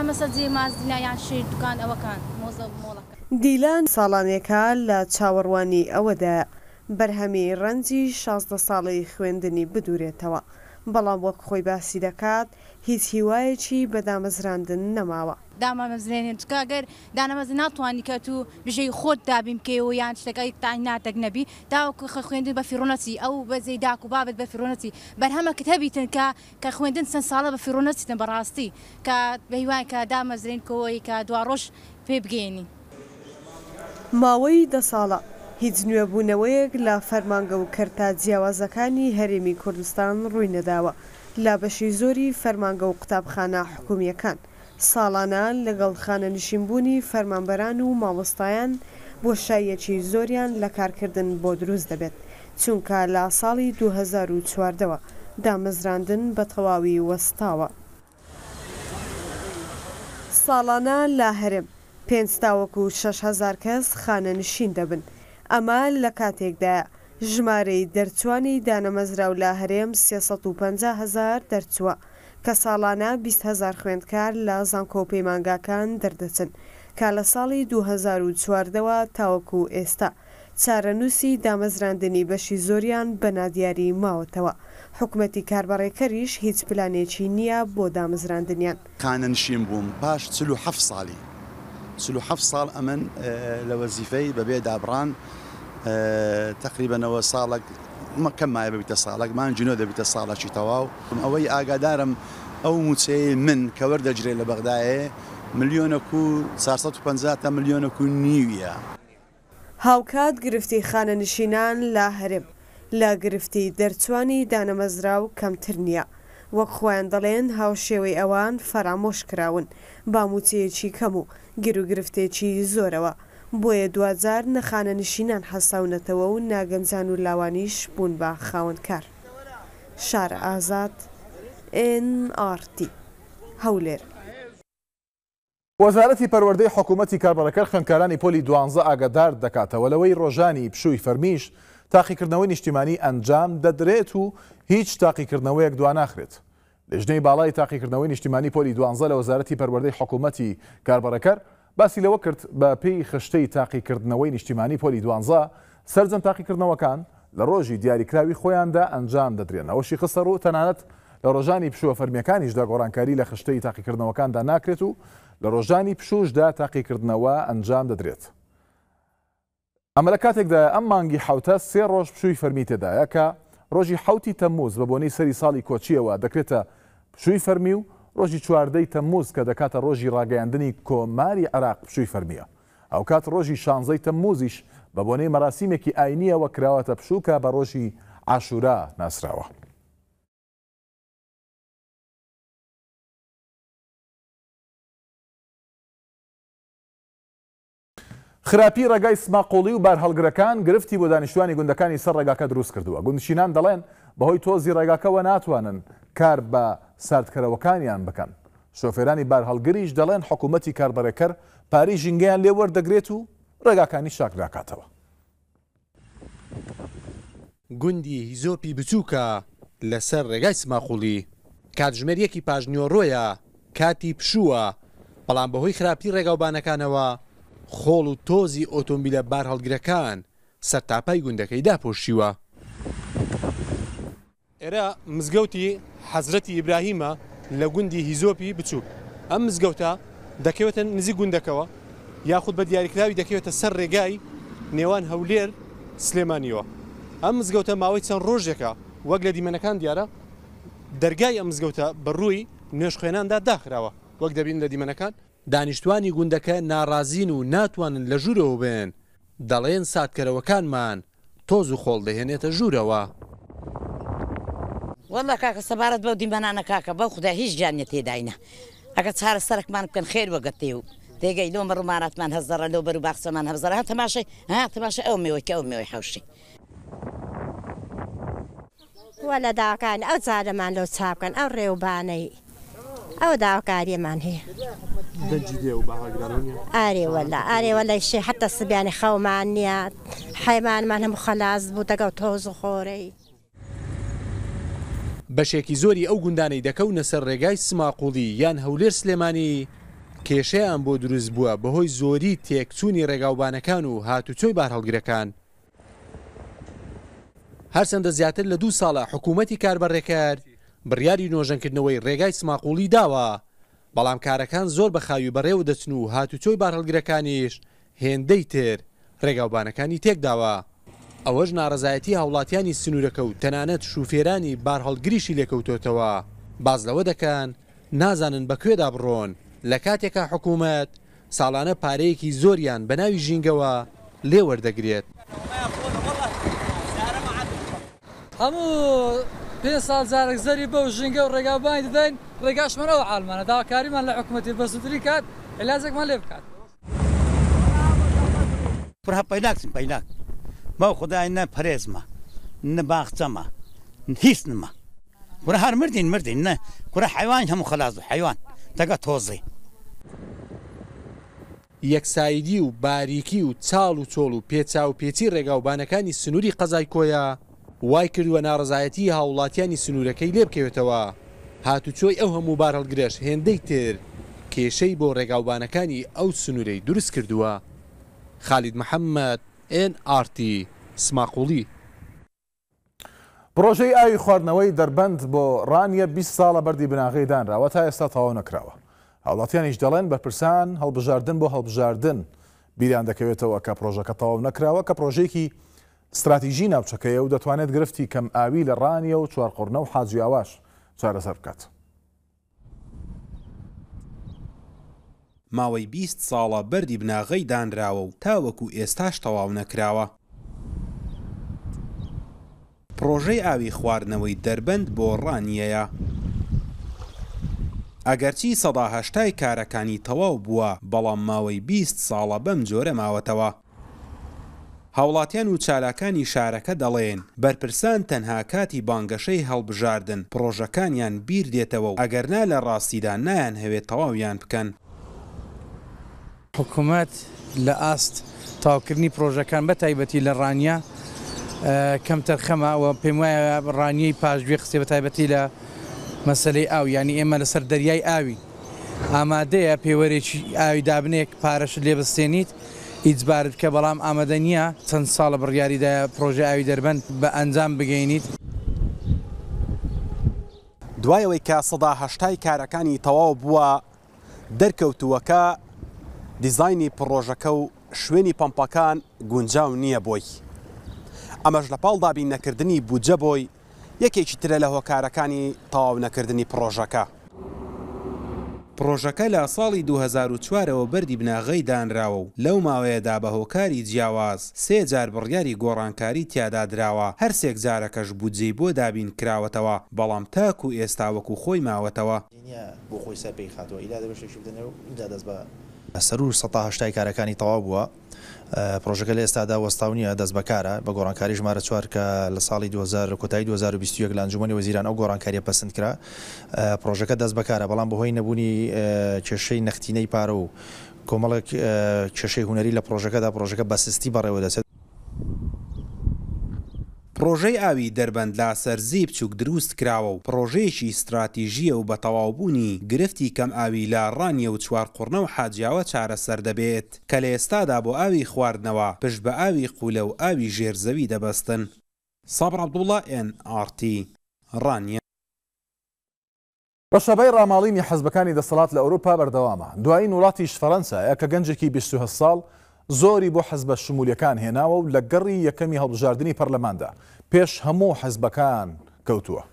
دیلان ساڵانێکە لە چاوەڕوانی ئەوەدا بەرهەمی ڕەنجی شازدە ساڵی خوێندنی بدورێتەوە، بەڵام وەک خۆی باسی دەکات هیچ هیوایەکی بە دامەزراندن نەماوە. دامەمەزرێنێن چکەگەر دانەمەزن ناتوانانی کە تو بژەی خۆت دابیم کێەوە یان شتەکەی تایناتەک نەبی داوەکو خە خوێندن بە فیڕۆنەتی ئەو بەزەی داک و بابت بە فیڕۆنەتی بەرهەمە کە هەبیتن کە کە خوێندن چەند ساڵە بە فیڕۆنەتیتن بەڕاستی کە بەهیوان کە دامەزرێنکەوەی کە دوا ڕۆژ پێ بگەێنی. ماوەی دە ساڵە هیچ نوێبوونەوەیەک لە فەرمانگە و کەرتا جیاوازەکانی هەرێمی کوردستان ڕووی نەداوە لە بەشی زۆری فەرمانگە و قوتابخانە حکوومیەکان. ساڵانە لەگەڵ خانە نشینبوونی فەرمانبەران و مامۆستایان بۆشاییەکی زۆریان لە کارکردن بۆ دروست دەبێت، چونکە لە ساڵی دوو هەزار و چواردەوە دامەزراندن بە تەواوی وەستاوە. ساڵانە لە هەرێم پێنج تاوەکو و شەش هەزار کەس خانە نشین دەبن. ئەمە لە کاتێکدا ژمارەی دەرچوانی دانەمەزراو لە هەرێم سێسەد و پەنجا هەزار دەرچووە کە ساڵانە بیست هەزار خوێندکار لە زانکۆ پەیمانگاکان دەردەچن. کا لە ساڵی دوو هەزار و چواردەوە تاوەکو ئێستا چارەنووسی دامەزراندنی بەشی زۆریان بە نادیاری ماوەتەوە. حکوومەتی کاربڕێکەریش هیچ پلانێکی نییە بۆ دامەزراندنیان. خانەنشین بووم پاش چل و حەفت ساڵی چل و حەفت ساڵ ئەمن لە وەزیفەی بەبێ دابڕان تقریبەنەوە ساڵک کەم مایە ببیتە ساڵک مان جنۆ دەبیتە ساڵێکی تەواو. ئەوەی ئاگادارم ئەو موچەی من کە وەردەگرێت لە بەغدایە ملیۆنە و چارسەد و پەنجا تا ملیۆنە و نیویە. هاوکات گرفتی خانەنشینان لا هەرێم لە گرفتی دەرچوانی دانەمەزراو کەمتر نییە. وەک خۆیان دەڵێن هاوشێوەی ئەوان فەرامۆش کراون با موچەیەکی کەم و گر و گرفتێکی زۆرەوە. بۆیە دوجار نەخانە نشینان حەساونەتەوە و ناگەنجان و لاوانیش بوون بە خاوەنکار. شارە ئازاد ئێن ئار تی هەولێر. وەزارەتی پەروەردەی حکوومەتی کاربڕەکەر خوێندکارانی پۆلی دوانزە ئاگادار دەکاتەوە لەوەی ڕۆژانی پشووی فەرمیش تاقیکردنەوەی نیشتیمانی ئەنجام دەدرێت و هیچ تاقیکردنەوەیەک دواناخرێت. لەژنەی باڵای تاقیکردنەوەی نیشتیمانی پۆلی دوانزە لە وەزارەتی پەروەردەی حکوومەتی کاربڕەکەر باسی لەوە کرد بە پێی خشتەی تاقیکردنەوەی نیشتیمانی پۆلی دوانزە سەرجەم تاقیکردنەوەکان لە ڕۆژی دیاریکراوی خۆیاندا ئەنجام دەدرێن. ئەوەشی خستە ڕوو تەنانەت لە ڕۆژانی پشووە فەرمیەکانیشدا گۆڕانکاری لە خشتەی تاقیکردنەوەکاندا ناکرێت و لە ڕۆژانی پشوشدا تاقیکردنەوە ئەنجام دەدرێت. ئەمە لە کاتێکدا ئەم مانگی حوتە سێ ڕۆژ پشووی فەرمی تێدایە کە ڕۆژی حوتی تەمموز بە بۆنەی سەری ساڵی کۆچیەوە دەکرێتە پشووی فەرمی و ڕۆژی چواردەی تەمموز کە دەکاتە ڕۆژی ڕاگەیاندنی کۆماری عێراق پشووی فەرمیە. ئەو کات ڕۆژی شانزەی تەمموزیش بە بۆنەی مەراسیمێکی ئاینیەوە کراوەتە پشووکە بە ڕۆژی عاشورا ناسراوە. خراپی ڕێگای سماقۆڵی و بارهەڵگرەکان گرفتی بۆ دانیشتوانی گوندەکانی سەر ڕێگاکە دروست کردووە. گوندشینان دەڵێن بەهۆی تۆزی ڕێگاکەوە ناتوانن کار بە ساردکەرەوەکانیان بکەن. شۆفێرانی بارهەڵگریش دەڵێن حکوومەتی کاربڕێکەر پارەی ژینگەیان لێ وەردەگرێت و ڕێگاکانی شاکراکاتەوە. گوندی هیزۆپی بچووکە لەسەر ڕێگای سماقۆڵی کاتژمێریەکی پاژنیۆڕۆیە کاتی پشووە بەڵام بەهۆی خراپی ڕێگاوبانەکانەوە خۆڵ و تۆزی ئۆتۆمبیلە بارهەڵگرەکان سەرتاپای گوندەکەی داپۆشیوە. ئێرە مزگەوتی حەزرەتی ئیبراهیمە لە گوندی هیزۆپی بچووک. ئەم مزگەوتە دەکەوێتە نزیک گوندەکەوە یاخود بە دیاریکراوی دەکەوێتە سەر ڕێگای نێوان هەولێر سلێمانیەوە. ئەم مزگەوتە ماوەی چەند ڕۆژێکە وەک لە دیمەنەکان دیارە دەرگای ئەم مزگەوتە بەڕووی نوێژخوێناندا داخراوە وەک دەبین لە دیمەنەکان. دانیشتوانی گوندەکە ناڕازین و ناتوانن لە ژوورەوە بێن دەڵێن ساتکەرەوەکانمان تۆز و خۆڵ دەهێنێتە ژوورەوە. وەڵا کاکە سەبارەت بەو دیمەنانە کاکە بەو خوددا هیچ جانیە تێداینە ئەگە چارە سەرکمان بکەن خێر وەگەتێ و تێگەی لۆ مەڕووماناتمان هەزەڕە لەو بەر و باخچەمان هەبزەرە هە تەماشای ها تەماشای ئەو مێوەی کە ئەو مێوەی حەوشی وە لە داواکانی ئەو جارەمان لەو چاپکەن ئەو ڕێوبانەی ئەو داواکاریەمان هەیە ئارێ وەلا ئارێ وەلای شێ حتا سبیانی خەومان نییە حیمانمان هەموو خەلاص بوو دەگە و تۆز و خۆرەی. بەشێکی زۆری ئەو گوندانەی دەکەونە سەر ڕێگای سماقۆڵی یان هەولێر سلێمانی کێشەیان بۆ دروست بووە بەهۆی زۆری تێکچوونی ڕێگاوبانەکان و هاتوچۆی بارهەڵگرەکان. هەرچەندە زیاتر لە دوو ساڵە حکوومەتی کاربڕێکەر بڕیاری نۆژەنکردنەوەی ڕێگای سماقۆڵی داوە بەڵام کارەکان زۆر بەخاوی بەڕێوە دەچن و هاتوچۆی بارهەڵگرەکانیش هێندەی تر ڕێگاوبانەکانی تێکداوە. ئەوەش ناڕەزایەتی هاوڵاتیانی سنوورەکە و تەنانەت شوفێرانی بارهەڵگریشی لێکەوتۆتەوە باز لەوە دەکەن نازانن بەکوێدا بڕۆن لە کاتێکا حکوومەت ساڵانە پارەیەکی زۆریان بە ناوی ژینگەوە لێ وەردەگرێت. هەموو پێ ساڵ جارێک زەری بەو ژینگە و ڕێگاوبانی دەدەین ڕێگاشمەەوە عالمانە داواکاریمان لە حکوومەتی بەسوودری کات علاجێکمان لێ بکات. پڕها پەیناکسم پەیناک باو خدای نە پەرێزمە نە باخچەمە هیچ نمە کورە هەر مردین مردین نە کورە حیوان هەموو خەلاص حیوان دەگە تۆزی. یەکسایدی و باریکی و چاڵ و چۆڵ و پێچا و پێچی ڕێگاوبانەکانی سنووری قەزای کۆیە وای کردووە ناڕزایەتی هاوڵاتیانی سنوورەکەی لێ بکەوێتەوە. هاتوچۆی ئەو هەموو بارهەڵگرێش هێندەی تر کێشەی بۆ ڕێگاوبانەکانی ئەو سنوورەی دروست کردووە. خالید محەممەد ئێن ئار تی سماقوڵی. پرۆژەی ئاوی خواردنەوەی دەربەند بۆ ڕانیە بیست ساڵە بەردی بناغی دانراوە تا ئێستا تەواو نەکراوە. هاوڵاتیانیش دەڵێن بەرپرسان هەڵبژاردن بۆ هەڵبژاردن بیریان دەکەوێتەوە کە پرۆژەکە تەواو نەکراوە کە پرۆژێکی استراتیژی ناوچەکەیە و دەتوانێت گرفتی کەم ئاوی لە ڕانیە و چوارقڕنە و حاجیاواش چارەسەر بکات. ماوەی بیست ساڵە بەردی بناغی دانراوە و تاوەکو ئێستاش تەواو نەکراوە. پرۆژەی ئاوی خواردنەوەی دەربەند بۆ ڕانیەیە. ئەگەرچی سەدا هەشتای کارەکانی تەواو بووە بەڵام ماوەی بیست ساڵە بەم جۆرە ماوەتەوە. هاوڵاتیان و چالاکانی شارەکە دەڵێن بەرپرسان تەنها کاتی بانگەشەی هەڵبژاردن پرۆژەکانیان بیر دێتەوە و ئەگەرنا لە ڕاستیدا نایان هەوێت تەواویان بکەن. حکوومەت لە ئاست تاوکردنی پرۆژەکان بە تایبەتی لە ڕانیە کەم تەرخەمەوە پێم وایە ڕانیەی پاشگوێ قسێ بە تایبەتی لە مەسلەی ئاو ینی ئێمە لەسەر دەریای ئاوی ئامادەیە پێوەرێکی ئاوی دابنێک پارەش لێ بستێنیت ئیجبارت کە بەڵام ئامادە نییە چەند ساڵە بڕیاریدا پرۆژە ئاوی دەربەند بە ئەنجام بگەینیت. دوایەوەی کە سەدا هەشتای کارەکانی تەواو بووە دەرکەوتووەکە دیزایانی پرۆژەکە و شوێنی پەمپەکان گونجاو نییە بۆی. ئەمەش لە پاڵ دابین نەکردنی بودجە بۆی یەکێکی ترە لە هۆکارەکانی تەواو نەکردنی پرۆژەکە. پرۆژەکە لە ساڵی دوو هەزار و چوارەوە بەردی بناغی دانراوە و لەو ماوەیەدا بە هۆکاری جیاواز سێ جار بڕیاری گۆڕانکاری تیادا درراوە هەر سێک جارەکەش بودجەی بۆ دابین کراوەتەوە بەڵام تاکو ئێستا وەکو خۆی ماوەتەوە. بۆ خۆی سەرپەی خاتەوە ئیلا دەبشتێکی بدەنەوە اینجا دەست بە سەرور سەدا هەشتای کارەکانی تەواو بووە. پرۆژەکە لە ئێستادا وەستاو نیە دەست بەکارە بە گۆڕانکاری ژمارە چوار کە لە ساڵی کۆتایی دوو هەزار و بیست و یەک لە ئەنجومەنی وەزیران ئەو گۆڕانکاریە پەسەند کرا. پرۆژەکە دەست بەکارە بەڵام بەهۆی نەبوونی کێشەی نەختینەی پارە و کۆمەڵێک کێشەی هوەری لە پرۆژەکەدا پرۆژەکە بە سستی بەڕێوە دەچێت. پرۆژەی ئاوی دەربەند لا سەرزی بچووک دروست کراوە و پرۆژەیەکی استراتیژیە و بە تەواوبوونی گرفتی کەم ئاوی لە ڕانیە و چوارقڕنە و حاجیاوە چارەسەر دەبێت کە لە ئێستادا بۆ ئاوی خواردنەوە پشت بە ئاوی قولە و ئاوی ژێرزەوی دەبەستن. سابر عەبدوڵڵا ئێن ئار تی ڕانیە. بەشەبەی ڕاماڵینی حەزبەکانی دەسەڵات لە ئەوروپا بەردەوامە. دوایین وڵاتیش فەڕەنسایە کە گەنجێکی بیست و هەشت ساڵ زۆری بۆ حەزبە شمولیەکان هێناوە و لە گەڕی یەکەمی هەڵبژاردننی پەرلەماندا پێش هەموو حەزبەکان کەوتووە.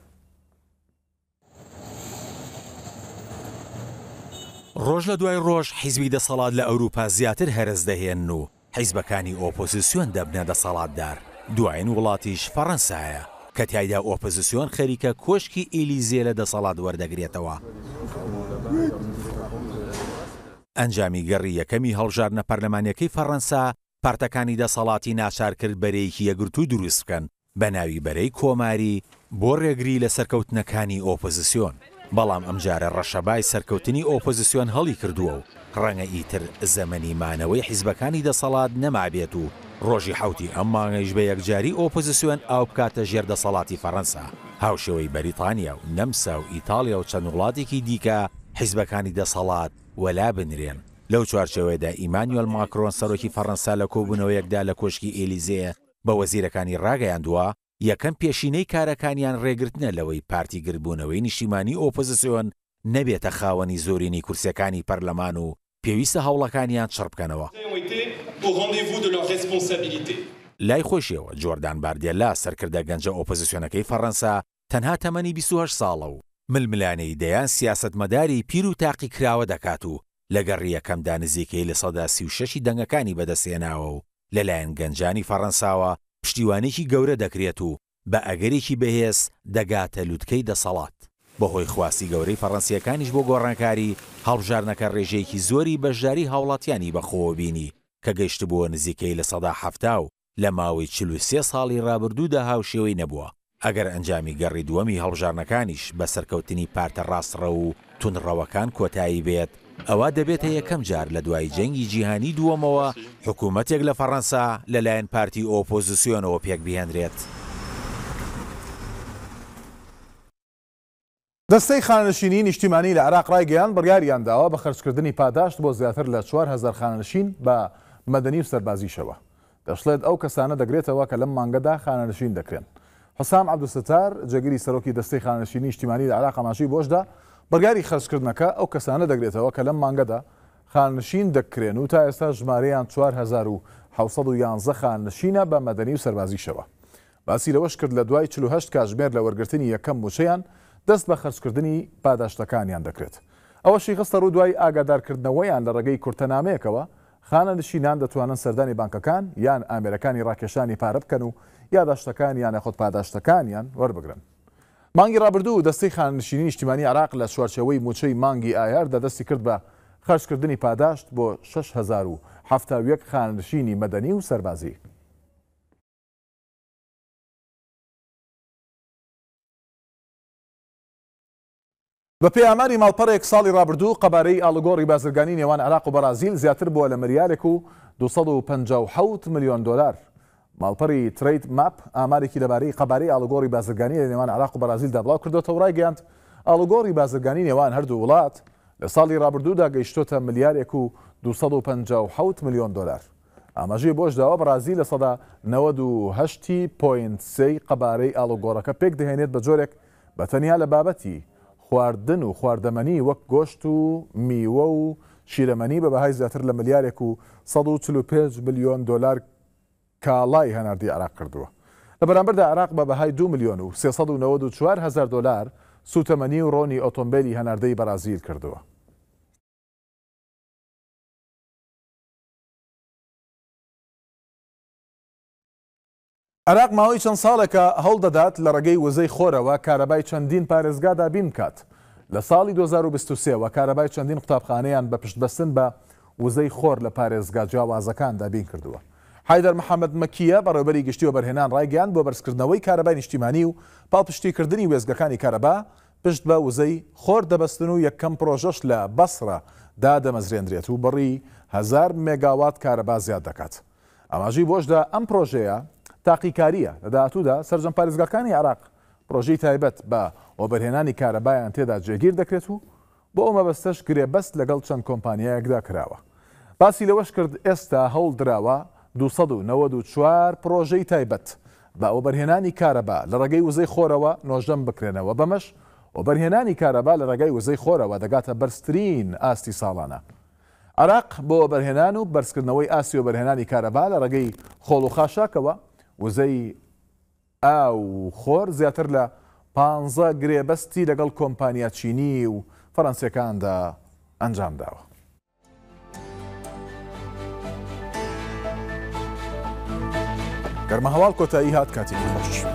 ڕۆژ لە دوای ڕۆژ حیزبی دەسەڵات لە ئەوروپا زیاتر هەرز دەهێن و حیزبەکانی ئۆپۆزیسیۆن دەبنە دەسەڵاتدار. دوایین وڵاتیش فەڕەنسایە کە تایدا ئۆپۆزیسیۆن خەریکە کۆشکی ئیلیزیە لە دەسەڵات وەردەگرێتەوە. ئەنجامی گەڕی یەکەمی هەڵبژاردنە پەرلەمانیەکەی فەڕەنسا پارتەکانی دەسەڵاتی ناچار کرد بەرەیەکی یەکگرتوو دروست بکەن بە ناوی بەرەی کۆماری بۆ ڕێگری لە سەرکەوتنەکانی ئۆپۆزیسیۆن. بەڵام ئەمجارە ڕەشەبای سەرکەوتنی ئۆپۆزیسیۆن هەڵی کردووە و ڕەنگە ئیتر زەمەنی مانەوەی حیزبەکانی دەسەڵات نەمابێت و ڕۆژی حوتی ئەم مانگەیش بە یەکجاری ئۆپۆزیسیۆن ئاو بکاتە ژێر دەسەڵاتی فەڕەنسا. هاوشێوەی بەریتانیا و نەمسا و ئیتالیا و چەند وڵاتێکی دیکە حیزبەکانی دەسەڵات وەلا بنرێن. لەو چوارچەوەیەدا ئیمانوێل ماکرۆن سەرۆکی فەڕەنسا لە کۆبوونەوەیەکدا لە کۆشکی ئێلیزێ بە وەزیرەکانی ڕاگەیاندووە یەکەم پێشینەی کارەکانیان ڕێگرتنە لەوەی پارتی گربوونەوەی نیشتیمانی ئۆپۆزیسیۆن نەبێتە خاوەنی زۆرینی کورسەکانی پەرلەمان و پێویستە هەوڵەکانیان چڕ بکەنەوە. لای خۆشیەوە جۆردان باردێلا سەرکردە گەنجە ئۆپۆزیسیۆنەکەی فەڕەنسا تەنها تەمەنی بیست و هەشت ساڵە و ململانەی دەیان سیاسەتمەداری پیر و تاقی کراوە دەکات و لە گەڕی یەکەمدا نزیکەی لە سەدا سی و شەشی دەنگەکانی بەدەستێناوە و لەلایەن گەنجانی فەڕەنساوە پشتیوانێکی گەورە دەکرێت و بە ئەگەرێکی بەهێز دەگاتە لووتکەی دەسەڵات. بەهۆی خواستی گەورەی فەڕەنسیەکانیش بۆ گۆڕانکاری هەڵبژاردنەکە ڕێژەیەکی زۆری بەشداری هاوڵاتیانی بەخۆوە بینی کە گەیشت بووە نزیکەی لە سەدا هەفتا و لە ماوەی چل و سێ ساڵی ڕابردوودا هاوشێوەی نەبووە. ئەگەر ئەنجامی گەڕی دووەمی هەڵبژاردنەکانیش بە سەرکەوتنی پارتە ڕاستڕە و تونڕەوەکان کۆتایی بێت ئەوە دەبێتە یەکەم جار لە دوای جەنگی جیهانی دووەمەوە حکوومەتێک لە فەڕەنسا لەلایەن پارتی ئۆپۆزیسیۆنەوە پێک بهێنرێت. دەستەی خانەنشینی نیشتیمانی لە عێراق ڕایگەیان بڕیاریان داوە بە خەرجکردنی پاداشت بۆ زیاتر لە چوار هەزار خانەنشین بە مەدەنی و سەربازیشەوە. دەشڵێت ئەو کەسانە دەگرێتەوە کە لەم مانگەدا خانەنشین دەکرێن. حسام عەبدولستار جێگیری سەرۆکی دەستەی خانەنشینی نیشتیمانی لە عێراق ئاماژەی بۆشدا بڕیاری خەرجکردنەکە ئەو کەسانە دەگرێتەوە کە لەم مانگەدا خانەنشین دەکرێن و تا ئێستا ژمارەیان چوار هەزار و حەوسەد و یانزە خانەنشینە بە مەدەنی و سەربازیشەوە. باسی لەوەش کرد لە دوای چل و هەشت کاتژمێر لە وەرگرتنی یەکەم موچەیان دەست بە خەرجکردنی پاداشتەکانیان دەکرێت. ئەوەشی خستە ڕوو دوای ئاگادارکردنەوەیان لە ڕێگەی کورتەنامەیەکەوە خانەنشینان دەتوانن سەردانی بانکەکان یان ئامێرەکانی ڕاکێشانی پارە بکەن و یاداشتەکان یان یاخود پاداشتەکانیان وەربگرن. مانگی ڕابردوو دەستەی خانەنشینی نیشتیمانی عێراق لە چوارچێوەی موچەی مانگی ئایار دەدەستی کرد بە خەرجکردنی پاداشت بۆ شەش هەزار و هەفتاد و یەک خانەنشینی مەدەنی و سەربازی. بە پێی ئاماری ماڵپەڕێک ساڵی ڕابردوو قەبارەی ئاڵوگۆڕی بازرگانی نێوان عێراق و بەرازیل زیاتر بووە لە ملیارێک و دووسەد و پەنجا و حەوت ملیۆن دۆلار. ماڵپەڕی ترید ماپ ئامارێکی لەبارەی قەبارەی ئاڵوگۆڕی بازرگانی لە نێوان عێراق و بەرازیلدا بڵاو کردوتەوە و ڕایگەیاند ئاڵوگۆڕی بازرگانی نێوان هەردوو وڵات لە ساڵی ڕابردوودا گەیشتۆتە ملیارێک و دووسەد و پەنجا و حەوت ملیۆن دۆلار. ئاماژەی بۆش داوە بەرازیل لە سەدا نەوەد و هەشتی پۆینت سێ قەبارەی ئاڵوگۆڕەکە پێک دەهێنێت بە جۆرێک بە تەنیا لە بابەتی خواردن و خواردەمەنی وەک گۆشت و میوە و شیرەمەنی بە بەهای زیاتر لە ملیارێک و سەد و چل و پێنج ملیۆن دۆلار کاڵای هەناردی عێراق کردووە. لە بەرامبەردا عێراق بە بەهای دو ملیۆن و سێسەد و نەوەد و چوار هەزار دۆلار سوتەمەنی و ڕۆنی ئۆتۆمبیلی هەناردەی بەرازیل کردووە. عێراق ماوەی چەند ساڵێکە هەوڵ دەدات لە ڕێگەی وزەی خۆرەوە کارەبای چەندین پارێزگادا بین بکات. لە ساڵی دوو هەزار و بیست و سێ وە کارەبای چەندین قوتابخانەیان بە پشتبەستن بە وزەی خۆر لە پارێزگا جیاوازەکاندا بین کردووە. حیدەر محەممەد مەکیە بەڕێوەبەری گشتی و بەرهێنان ڕایگەیاند بۆ بەرزکردنەوەی کارەبای نیشتیمانی و پاڵپشتیکردنی وێزگەکانی کارەبا پشت بە وزەی خۆر دەبەستن و یەکەم پرۆژەش لە بەسڕە دادەمەزرێنرێت و بەڕی هەزار مێگاوات کارەبا زیاد دەکات. ئاماژەی بۆشدا ئەم پرۆژەیە تاقیکاریە لە داهاتوودا سەرجەم پارێزگاکانی عێراق پرۆژەی تایبەت بە وەبەرهێنانی کارەبایان تێدا جێگیر دەکرێت و بۆ ئەو مەبەستەش گرێبەست لەگەڵ چەند کۆمپانیایەکدا کراوە. باسی لەوەش کرد ئێستا هەوڵ دراوە دووسەد و نەوەد و چوار پرۆژەی تایبەت بە وەبەرهێنانی کارەبا لە ڕێگەی وزەی خۆرەوە نۆژەم بکرێنەوە. بەمەش وەبەرهێنانی کارەبا لە ڕێگەی وزەی خۆرەوە دەگاتە بەرزترین ئاستی ساڵانە. عێراق بۆ وەبەرهێنان و بەرزکردنەوەی ئاسی وەبەرهێنانی کارەبا لە ڕێگەی خۆڵ و خاشاکەوە وزەی ئاو خۆر زیاتر لە پانزە گرێبەستی لەگەڵ کۆمپانیا چینی و فەڕەنسیەکاندا ئەنجام داوە. گەرمە هەواڵ کۆتایی هات کاتێکی خۆش.